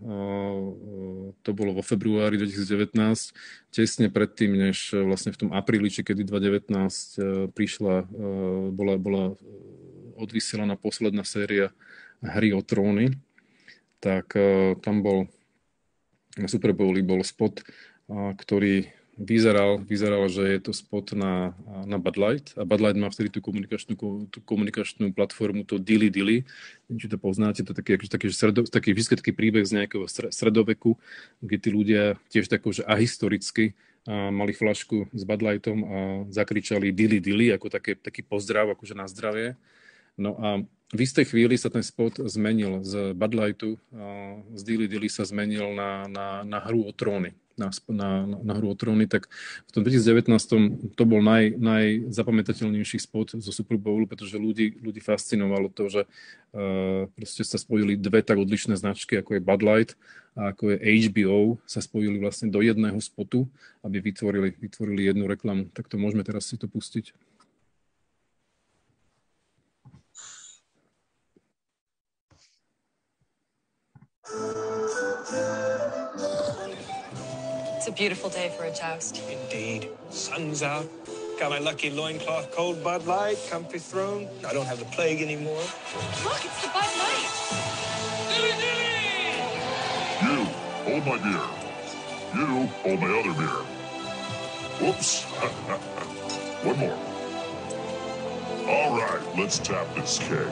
to bolo vo februári dvetisícdevätnásť, tesne predtým, než vlastne v tom apríli, či kedy dvetisícdevätnásť prišla, a, bola, bola odvysielaná posledná séria Hry o tróny, tak uh, tam bol na Super Bowli bol spot, uh, ktorý vyzeral, vyzeral, že je to spot na, na Bud Light a Bud Light má vtedy tú komunikačnú, tú komunikačnú platformu, to Dilly Dilly, či to poznáte, to je taký, taký, sredo, taký vždy taký príbeh z nejakého stredoveku, kde tí ľudia tiež tako, že ahistoricky a mali flašku s Bud Lightom a zakričali Dilly Dilly, ako také, taký pozdrav, akože na zdravie. No a v istej chvíli sa ten spot zmenil z Bud Lightu, z Dilly Dilly sa zmenil na, na, na hru o tróny. Na, na, na hru o tróny, tak v tom dvetisícdevätnásť to bol naj, najzapamätateľnejší spot zo Super Bowlu, pretože ľudí, ľudí fascinovalo to, že uh, proste sa spojili dve tak odlišné značky, ako je Bud Light a ako je há bé ó, sa spojili vlastne do jedného spotu, aby vytvorili, vytvorili jednu reklamu. Tak to môžeme teraz si to pustiť. It's a beautiful day for a toast. Indeed. Sun's out. Got my lucky loincloth, cold Bud Light, comfy throne. I don't have the plague anymore. Look, it's the Bud Light. Dilly dilly! You, hold my beer. You, hold my other beer. Whoops. One more. All right, let's tap this keg.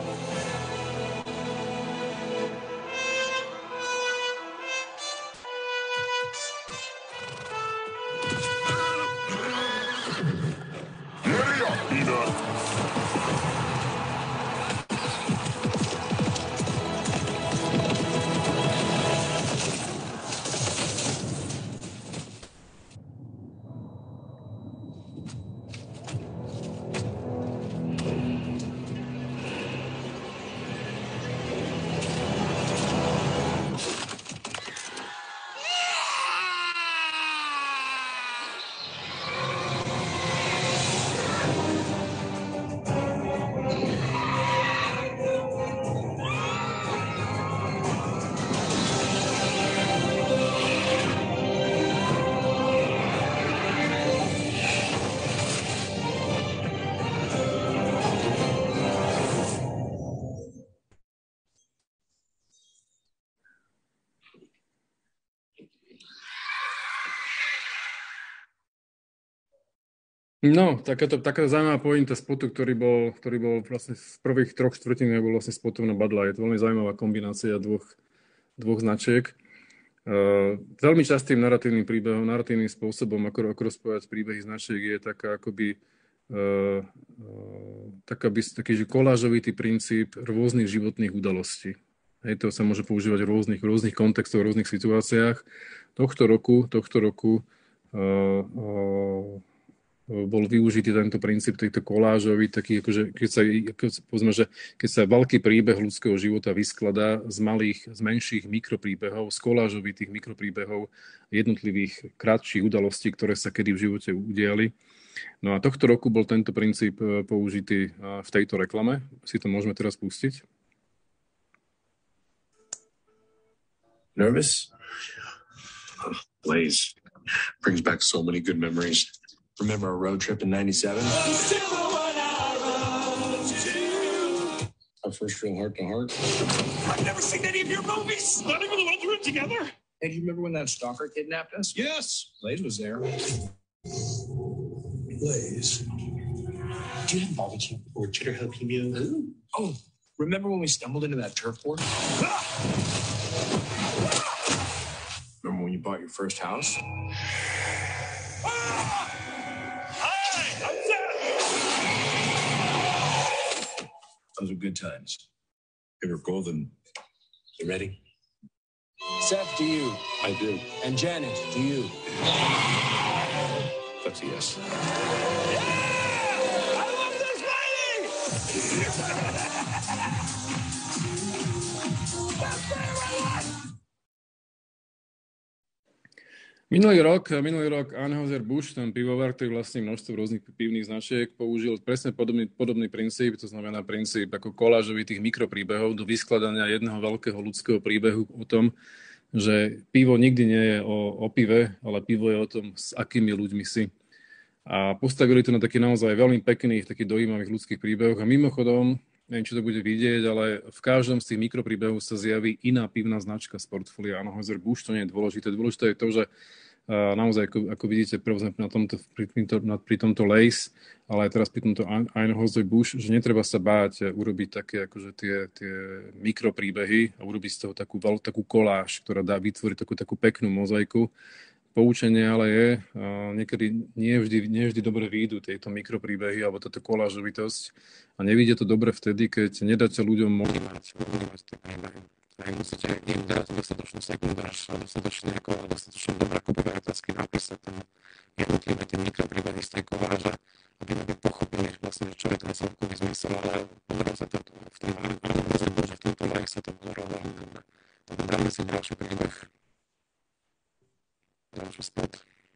No, takáto, taká zaujímavá pointa spotu, ktorý bol, ktorý bol vlastne v prvých troch štvrtinách bol vlastne spotom na Bud Light. Veľmi zaujímavá kombinácia dvoch, dvoch značiek. Uh, veľmi častým naratívnym príbehom, naratívnym spôsobom, ako, ako rozpojať príbehy značiek, je taká akoby uh, uh, taká by, taký že kolážovitý princíp rôznych životných udalostí. Hej, to sa môže používať v rôznych, rôznych kontextoch, v rôznych situáciách. Tohto roku, tohto roku uh, uh, bol využitý tento princíp tejto kolážový, taký akože, keď sa, ako, povedzme, že keď sa veľký príbeh ľudského života vyskladá z malých, z menších mikropríbehov, z kolážových tých mikropríbehov jednotlivých krátších udalostí, ktoré sa kedy v živote udiali. No a tohto roku bol tento princíp použitý v tejto reklame. Si to môžeme teraz pustiť. Nervous? Oh, Blaze. Brings back so many good memories. Remember our road trip in ninety-seven? Our first real heart-to-heart? I've never seen any of your movies. Not even the ones we're in together. Hey, do you remember when that stalker kidnapped us? Yes. Blaze was there. Blaze. Do you have barbecue or cheddar jalapeno? Ooh. Oh, remember when we stumbled into that turf war? Ah! Remember when you bought your first house? Ah! Hi, I'm Seth. Those were good times. They were golden. You ready? Seth, do you? I do. And Janet, do you? That's a yes. Yeah! I love this lady! That's favorite one! Minulý rok, minulý rok Anheuser-Busch, ten pivovar, ktorý vlastní množstvo rôznych pivných značiek, použil presne podobný, podobný princíp, to znamená princíp ako kolážový tých mikropríbehov do vyskladania jedného veľkého ľudského príbehu o tom, že pivo nikdy nie je o, o pive, ale pivo je o tom, s akými ľuďmi si. A postavili to na takých naozaj veľmi pekných, takých dojímavých ľudských príbehoch. A mimochodom, neviem, či to bude vidieť, ale v každom z tých mikropríbehov sa zjaví iná pivná značka z portfólia Anheuser-Busch. To nie je dôležité. Dôležité je to, že uh, naozaj, ako, ako vidíte, prvzem na tomto, pri, tomto, pri tomto Lace, ale aj teraz pri tomto Anheuser-Busch, že netreba sa báť urobiť také akože tie, tie mikropríbehy a urobiť z toho takú, veľ, takú koláž, ktorá dá vytvoriť takú, takú peknú mozaiku. Poučenie ale je, uh, niekedy nie vždy, nie vždy dobre výjdu tieto mikropríbehy alebo táto kolážovitosť a nevíde to dobre vtedy, keď nedáte ľuďom motivovať, motivovať tie príbehy. Aj musíte im dať dostatočnú sekundáž a dostatočne, dostatočne dobré copywritersky napísať tam jednotlivé tie mikropríbehy z tej koláže, aby aby pochopili vlastne, čo je ten celkový zmysel, ale pozeral sa to v tom Anheuser-Busch, že v tomto like sa to pozeralo veľmi dobre. Tak dáme si ďalší príbeh. Ďalší spot.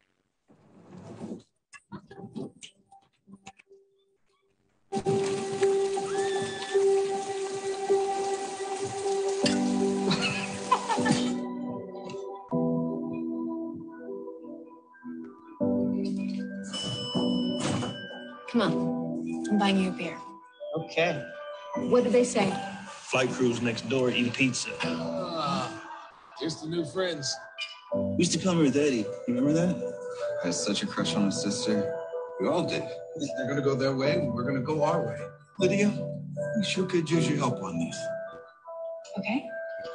Come on. I'm buying you a beer. Okay. What did they say? Flight crews next door eat pizza. Ah, here's the new friends. We used to come here with Eddie. You remember that? I had such a crush on his sister. We all did. They're gonna go their way, we're gonna go our way. Lydia, we sure could use your help on this. Okay.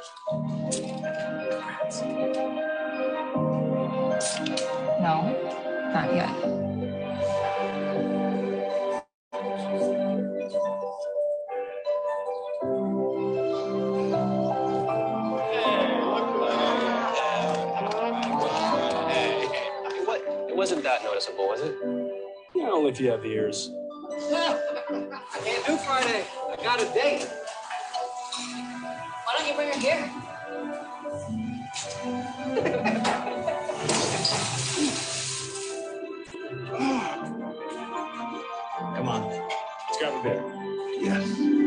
No, not yet. Wasn't that noticeable, was it? Yeah, only if you have ears. I can't do Friday. I got a date. Why don't you bring her here? Come on, let's grab a beer. Yes.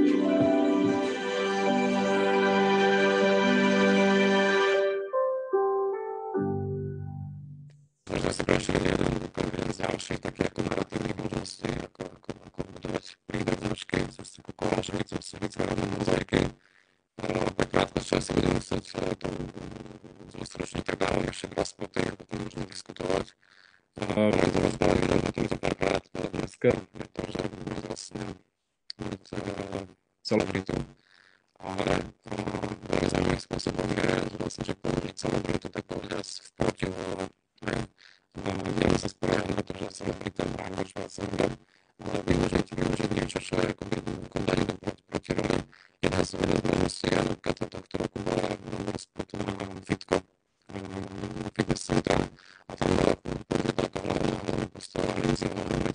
Možno si prešli jeden, jeden z ďalších takých ako narratívnych možností, ako, ako, ako budovať príbeh značky, cez takú kolážovicu, cez vytvárané mozaiky. Pre krátko čas si budem musieť to zostročniť, tak dávam ešte dva spoty, ako to môžeme diskutovať. Mňa to rozbali vidieť o tomto párkrát dneska, pretože vlastne mať celebritu. Ale veľmi zaujímavým spôsobom je, že vlastne, že použiť celebritu, tak povedať v protivoľa. Neviem sa spoliehať na to, že celebrita Arnold Schwarzenegger, ale využiť, využiť niečo, čo je ako dať do protiroli. Jedna z možností, a napríklad tohto roku bola spot na Fitko, fitness centra, a tam bola podľa hlavná hlavná postava Lindsayho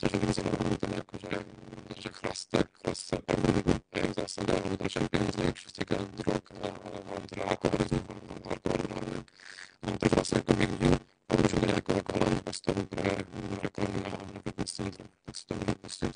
sa dá vytočať peniaze, čo sa týka drog a teda alkoholizmu, alkoholu hlavne. Takže vlastne ako vidím, používať nejakú reklamnú postavu pre reklamu na fitness centra. Tak si to môžem pustiť.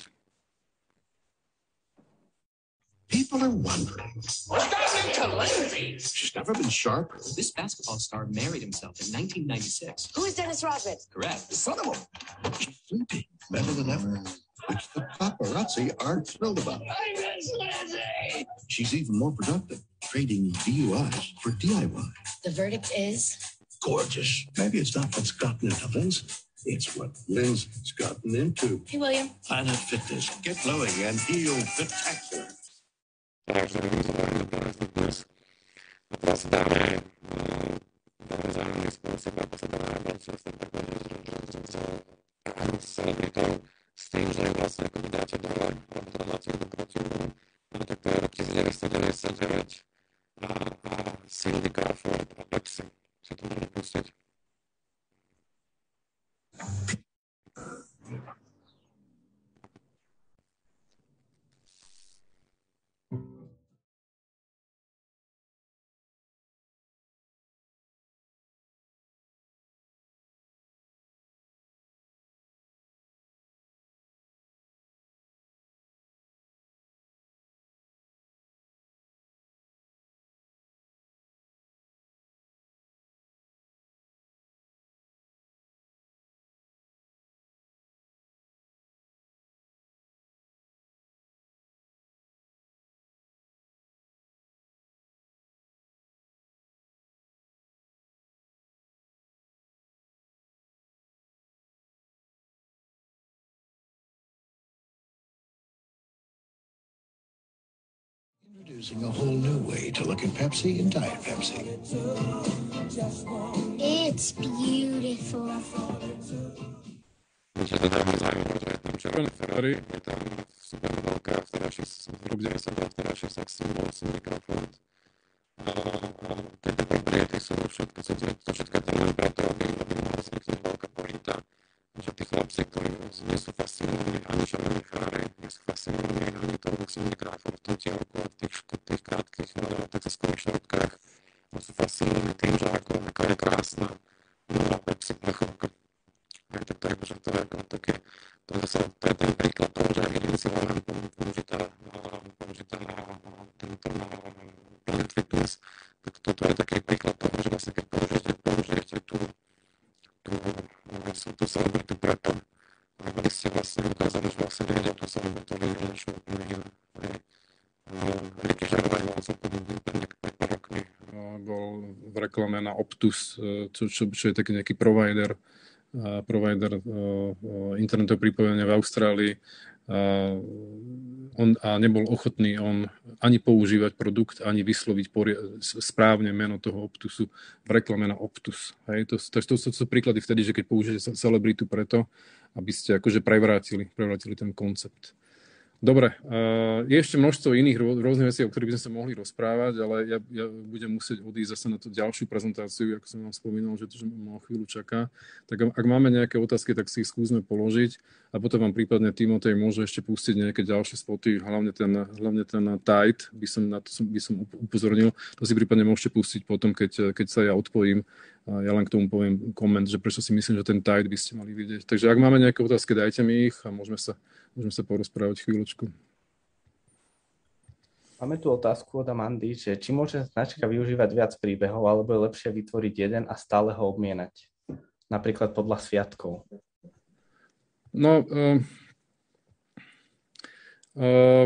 People are wondering. What's gotten into Lindsay? She's never been sharper. This basketball star married himself in nineteen ninety-six. Who is Dennis Rodman? Correct. Son of a... She's sleeping better than ever, which the paparazzi aren't thrilled about. I miss Lindsay! She's even more productive, trading D U Is for D I Y. The verdict is? Gorgeous. Maybe it's not what's gotten into Lynn's. It's what Lynn's has gotten into. Hey, William. Planet Fitness. Get glowing and feel spectacular. Takže vyzvojíme Planet Fitness. A teraz dáme dáme zaujímavý spôsob, ako sa dá nájsť často takové, že áno, s celebritou, s tým, že vlastne ako dáte dole, alebo to dáte do protiúru, no tak to je rok devätnásťstodeväťdesiatdeväť a, a Cindy Crawford a Pepsi. Si to môžeme pustiť. Introducing a whole new way to look at Pepsi and Diet Pepsi. It's beautiful. Čo to dáme zaujímavé, že je tam červené Ferrari, je tam super veľká vterašia, rok deväťdesiatdva vterašia sex symbol Cindy Crawford. A, a tieto propriety sú všetko, to všetko je tam len preto, aby mohla vzniknúť veľká pointa, že tí chlapci, ktorí nie sú fascinovaní ani červené Ferrari, nie sú fascinovaní ani tou Cindy Crawford, v tom tielku a v tých, tých krátkych texaskových šortkách, sú fascinovaní tým, že ako, aká je krásna nová Pepsi plechovka. Aj tak to je, že to je ako také, to je zase to je ten príklad toho, že aj jedinci len použitá, použitá na tento na Planet Fitness, tak toto je taký príklad toho, že vlastne keď použijete, použijete tú tú, tú celebritu preto, aby ste vlastne ukázali, že vlastne nevedia tú celebritu, ale je niečo úplne iné. Ricky Gervais bol celkom pred pár rokmi, bol v reklame na Optus, čo, čo, čo je taký nejaký provider, uh, provider uh, internetového pripojenia v Austrálii. Uh, on, a nebol ochotný on ani používať produkt, ani vysloviť poria- správne meno toho Optusu v reklame na Optus. Hej, to, to, to, to sú príklady vtedy, že keď použijete celebritu preto, aby ste akože prevrátili, prevrátili ten koncept. Dobre, uh, je ešte množstvo iných rô, rôznych vecí, o ktorých by sme sa mohli rozprávať, ale ja, ja budem musieť odísť zase na tú ďalšiu prezentáciu, ako som vám spomínal, že to že ma chvíľu čaká. Tak ak máme nejaké otázky, tak si ich skúsme položiť a potom vám prípadne Timotej môže ešte pustiť nejaké ďalšie spoty, hlavne ten, hlavne ten Tide, by som na to by som upozornil. To si prípadne môžete pustiť potom, keď, keď sa ja odpojím. Ja len k tomu poviem koment, že prečo si myslím, že ten Tide by ste mali vidieť. Takže ak máme nejaké otázky, dajte mi ich a môžeme sa, môžeme sa porozprávať chvíľočku. Máme tu otázku od Amandy, že či môže značka využívať viac príbehov, alebo je lepšie vytvoriť jeden a stále ho obmienať. Napríklad podľa sviatkov. No, uh, uh,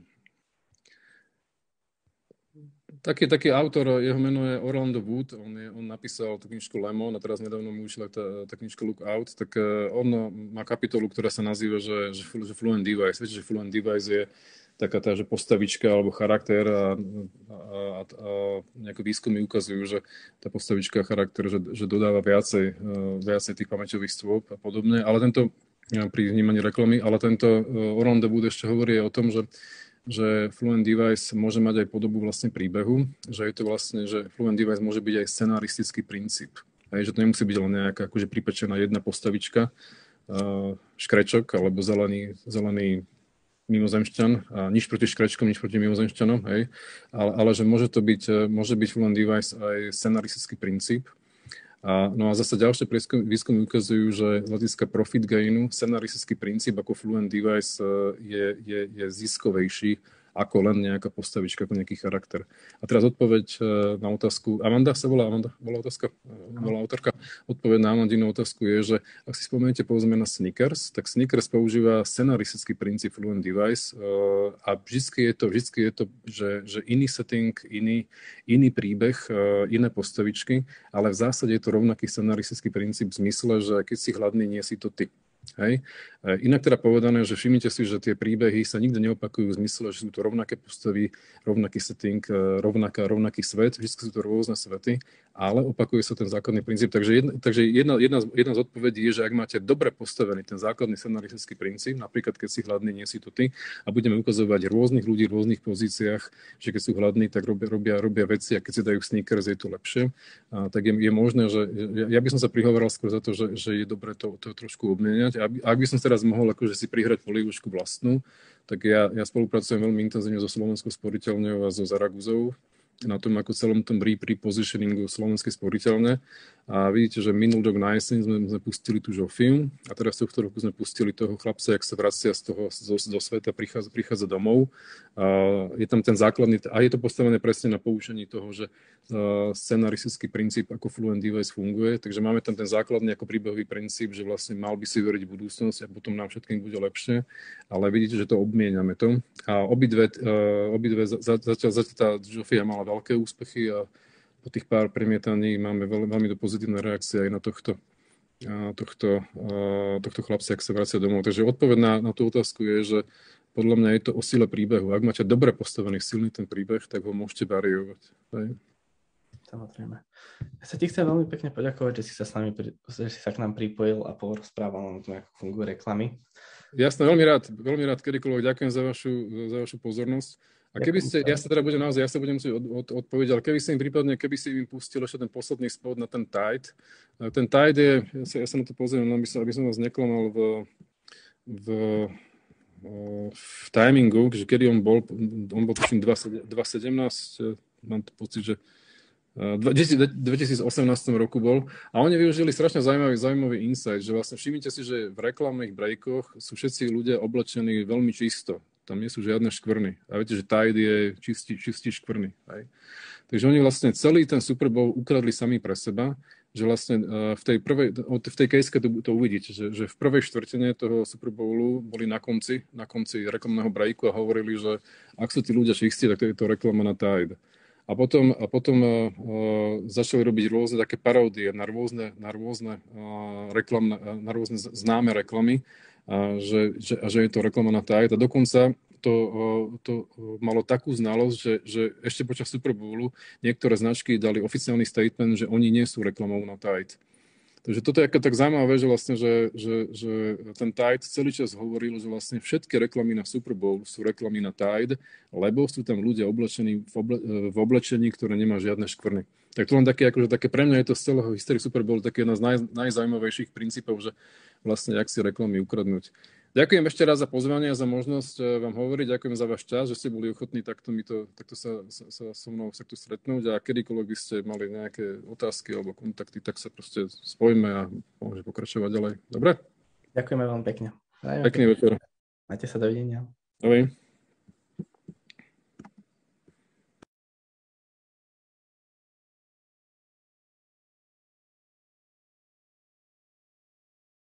taký, taký autor, jeho meno je Orlando Wood, on, je, on napísal tú knižku Lemon a teraz nedávno mu vyšla tá, tá knižka Look Out, tak uh, on má kapitolu, ktorá sa nazýva, že, že, že Fluent Device. Viete, že Fluent Device je taká tá, že postavička alebo charakter a, a, a, a nejaké výskumy ukazujú, že tá postavička a charakter, že, že dodáva viacej, uh, viacej tých pamäťových stôp a podobne, ale tento pri vnímaní reklamy, ale tento Orlando Wood ešte hovorí o tom, že, že Fluent Device môže mať aj podobu vlastne príbehu, že je to vlastne, že Fluent Device môže byť aj scenaristický princíp. Hej, že to nemusí byť len nejaká akože pripečená jedna postavička, uh, škrečok alebo zelený, zelený mimozemšťan, a nič proti škrečkom, nič proti mimozemšťanom, hej, ale, ale že môže to byť, môže byť Fluent Device aj scenaristický princíp. A, no a zase ďalšie výskumy ukazujú, že z hľadiska profit gainu scenaristický princíp ako Fluent Device je, je, je ziskovejší ako len nejaká postavička, ako nejaký charakter. A teraz odpoveď na otázku, Amanda sa volá, Amanda bola otázka, bola autorka, odpoveď na Amandinu otázku je, že ak si spomeniete povedzme na Snickers, tak Snickers používa scenaristický princíp Fluent Device a vždycky je to, vždycky je to že, že iný setting, iný, iný príbeh, iné postavičky, ale v zásade je to rovnaký scenaristický princíp v zmysle, že keď si hladný, nie si to ty. Hej. Inak teda povedané, že všimnite si, že tie príbehy sa nikdy neopakujú v zmysle, že sú to rovnaké postavy, rovnaký setting, rovnaká, rovnaký svet, vždy sú to rôzne svety, ale opakuje sa ten základný princíp. Takže jedna, takže jedna, jedna, jedna z odpovedí je, že ak máte dobre postavený ten základný scenaristický princíp, napríklad keď si hladný, nie si to ty, a budeme ukazovať rôznych ľudí v rôznych pozíciách, že keď sú hladní, tak robia, robia, robia veci a keď si dajú Snickers, je to lepšie, a tak je, je možné, že ja by som sa prihovoril skôr za to, že, že je dobre to, to trošku obmieniať. A ak by som teraz mohol akože si prihrať polievku vlastnú, tak ja, ja spolupracujem veľmi intenzívne so Slovenskou sporiteľňou a so Zaraguzou na tom, ako celom tom repositioningu Slovenskej sporiteľne. A vidíte, že minulý rok na jeseň sme, sme pustili tu film a teraz tohto roku sme pustili toho chlapca, jak sa vracia z toho zo, zo sveta, prichádza, prichádza domov. A je tam ten základný, a je to postavené presne na poučení toho, že uh, scenaristický princíp ako Fluent Device funguje, takže máme tam ten základný ako príbehový princíp, že vlastne mal by si veriť v budúcnosť a potom nám všetkým bude lepšie, ale vidíte, že to obmieniame to. A obidve, uh, obidve zatiaľ zatiaľ tá Zofia mala veľké úspechy a po tých pár premietaní máme veľmi, veľmi pozitívne reakcie aj na tohto, tohto, tohto chlapca, ak sa vracia domov. Takže odpoveď na, na tú otázku je, že podľa mňa je to o sile príbehu. Ak máte dobre postavený, silný ten príbeh, tak ho môžete variovať. Hej? Samozrejme. Ja sa ti chcem veľmi pekne poďakovať, že si sa s nami, že si sa k nám pripojil a porozprával o tom, ako fungujú reklamy. Jasné, veľmi rád, veľmi rád kedykoľvek. Ďakujem za vašu, za vašu pozornosť. A keby ste, ja sa teda budem naozaj, ja sa budem musieť od, od, odpovedať, ale keby si im prípadne, keby si im pustil ešte ten posledný spot na ten Tide. Ten Tide je, ja sa, ja sa na to pozriem, aby som, aby som vás neklamal v, v, v timingu, že kedy on bol, on bol tuším dva sedemnásť, mám to pocit, že v dvetisícosemnásť roku bol a oni využili strašne zaujímavý, zaujímavý insight, že vlastne všimnite si, že v reklamných breakoch sú všetci ľudia oblečení veľmi čisto. Tam nie sú žiadne škvrny. A viete, že Tide je čistý, čistý škvrny. Hej. Takže oni vlastne celý ten Super Bowl ukradli sami pre seba, že vlastne v tej prvej, v tej kejske to, to uvidíte, že, že v prvej štvrtine toho Super Bowlu boli na konci, na konci reklamného breaku a hovorili, že ak sú tí ľudia čistí, tak to je to reklama na Tide. A potom, a potom uh, začali robiť rôzne také paródie na rôzne, na rôzne, uh, reklamne, na rôzne známe reklamy, a že, že, a že je to reklama na Tide. A dokonca to, uh, to malo takú znalosť, že, že ešte počas Super Bowlu niektoré značky dali oficiálny statement, že oni nie sú reklamou na Tide. Takže toto je tak zaujímavé, že vlastne, že, že, že ten Tide celý čas hovoril, že vlastne všetky reklamy na Super Bowl sú reklamy na Tide, lebo sú tam ľudia oblečení v, oble, v oblečení, ktoré nemá žiadne škvrny. Tak to len také, akože také pre mňa je to z celého histórie Super Bowl také jedna z naj, najzaujímavejších princípov, že vlastne jak si reklamy ukradnúť. Ďakujem ešte raz za pozvanie a za možnosť vám hovoriť. Ďakujem za váš čas, že ste boli ochotní takto, mi to, takto sa, sa, sa so mnou sa tu stretnúť a kedykoľvek by ste mali nejaké otázky alebo kontakty, tak sa proste spojíme a môžeme pokračovať ďalej. Dobre? Ďakujeme veľmi pekne. Pekný večer. Majte sa, dovidenia. Dovidenia.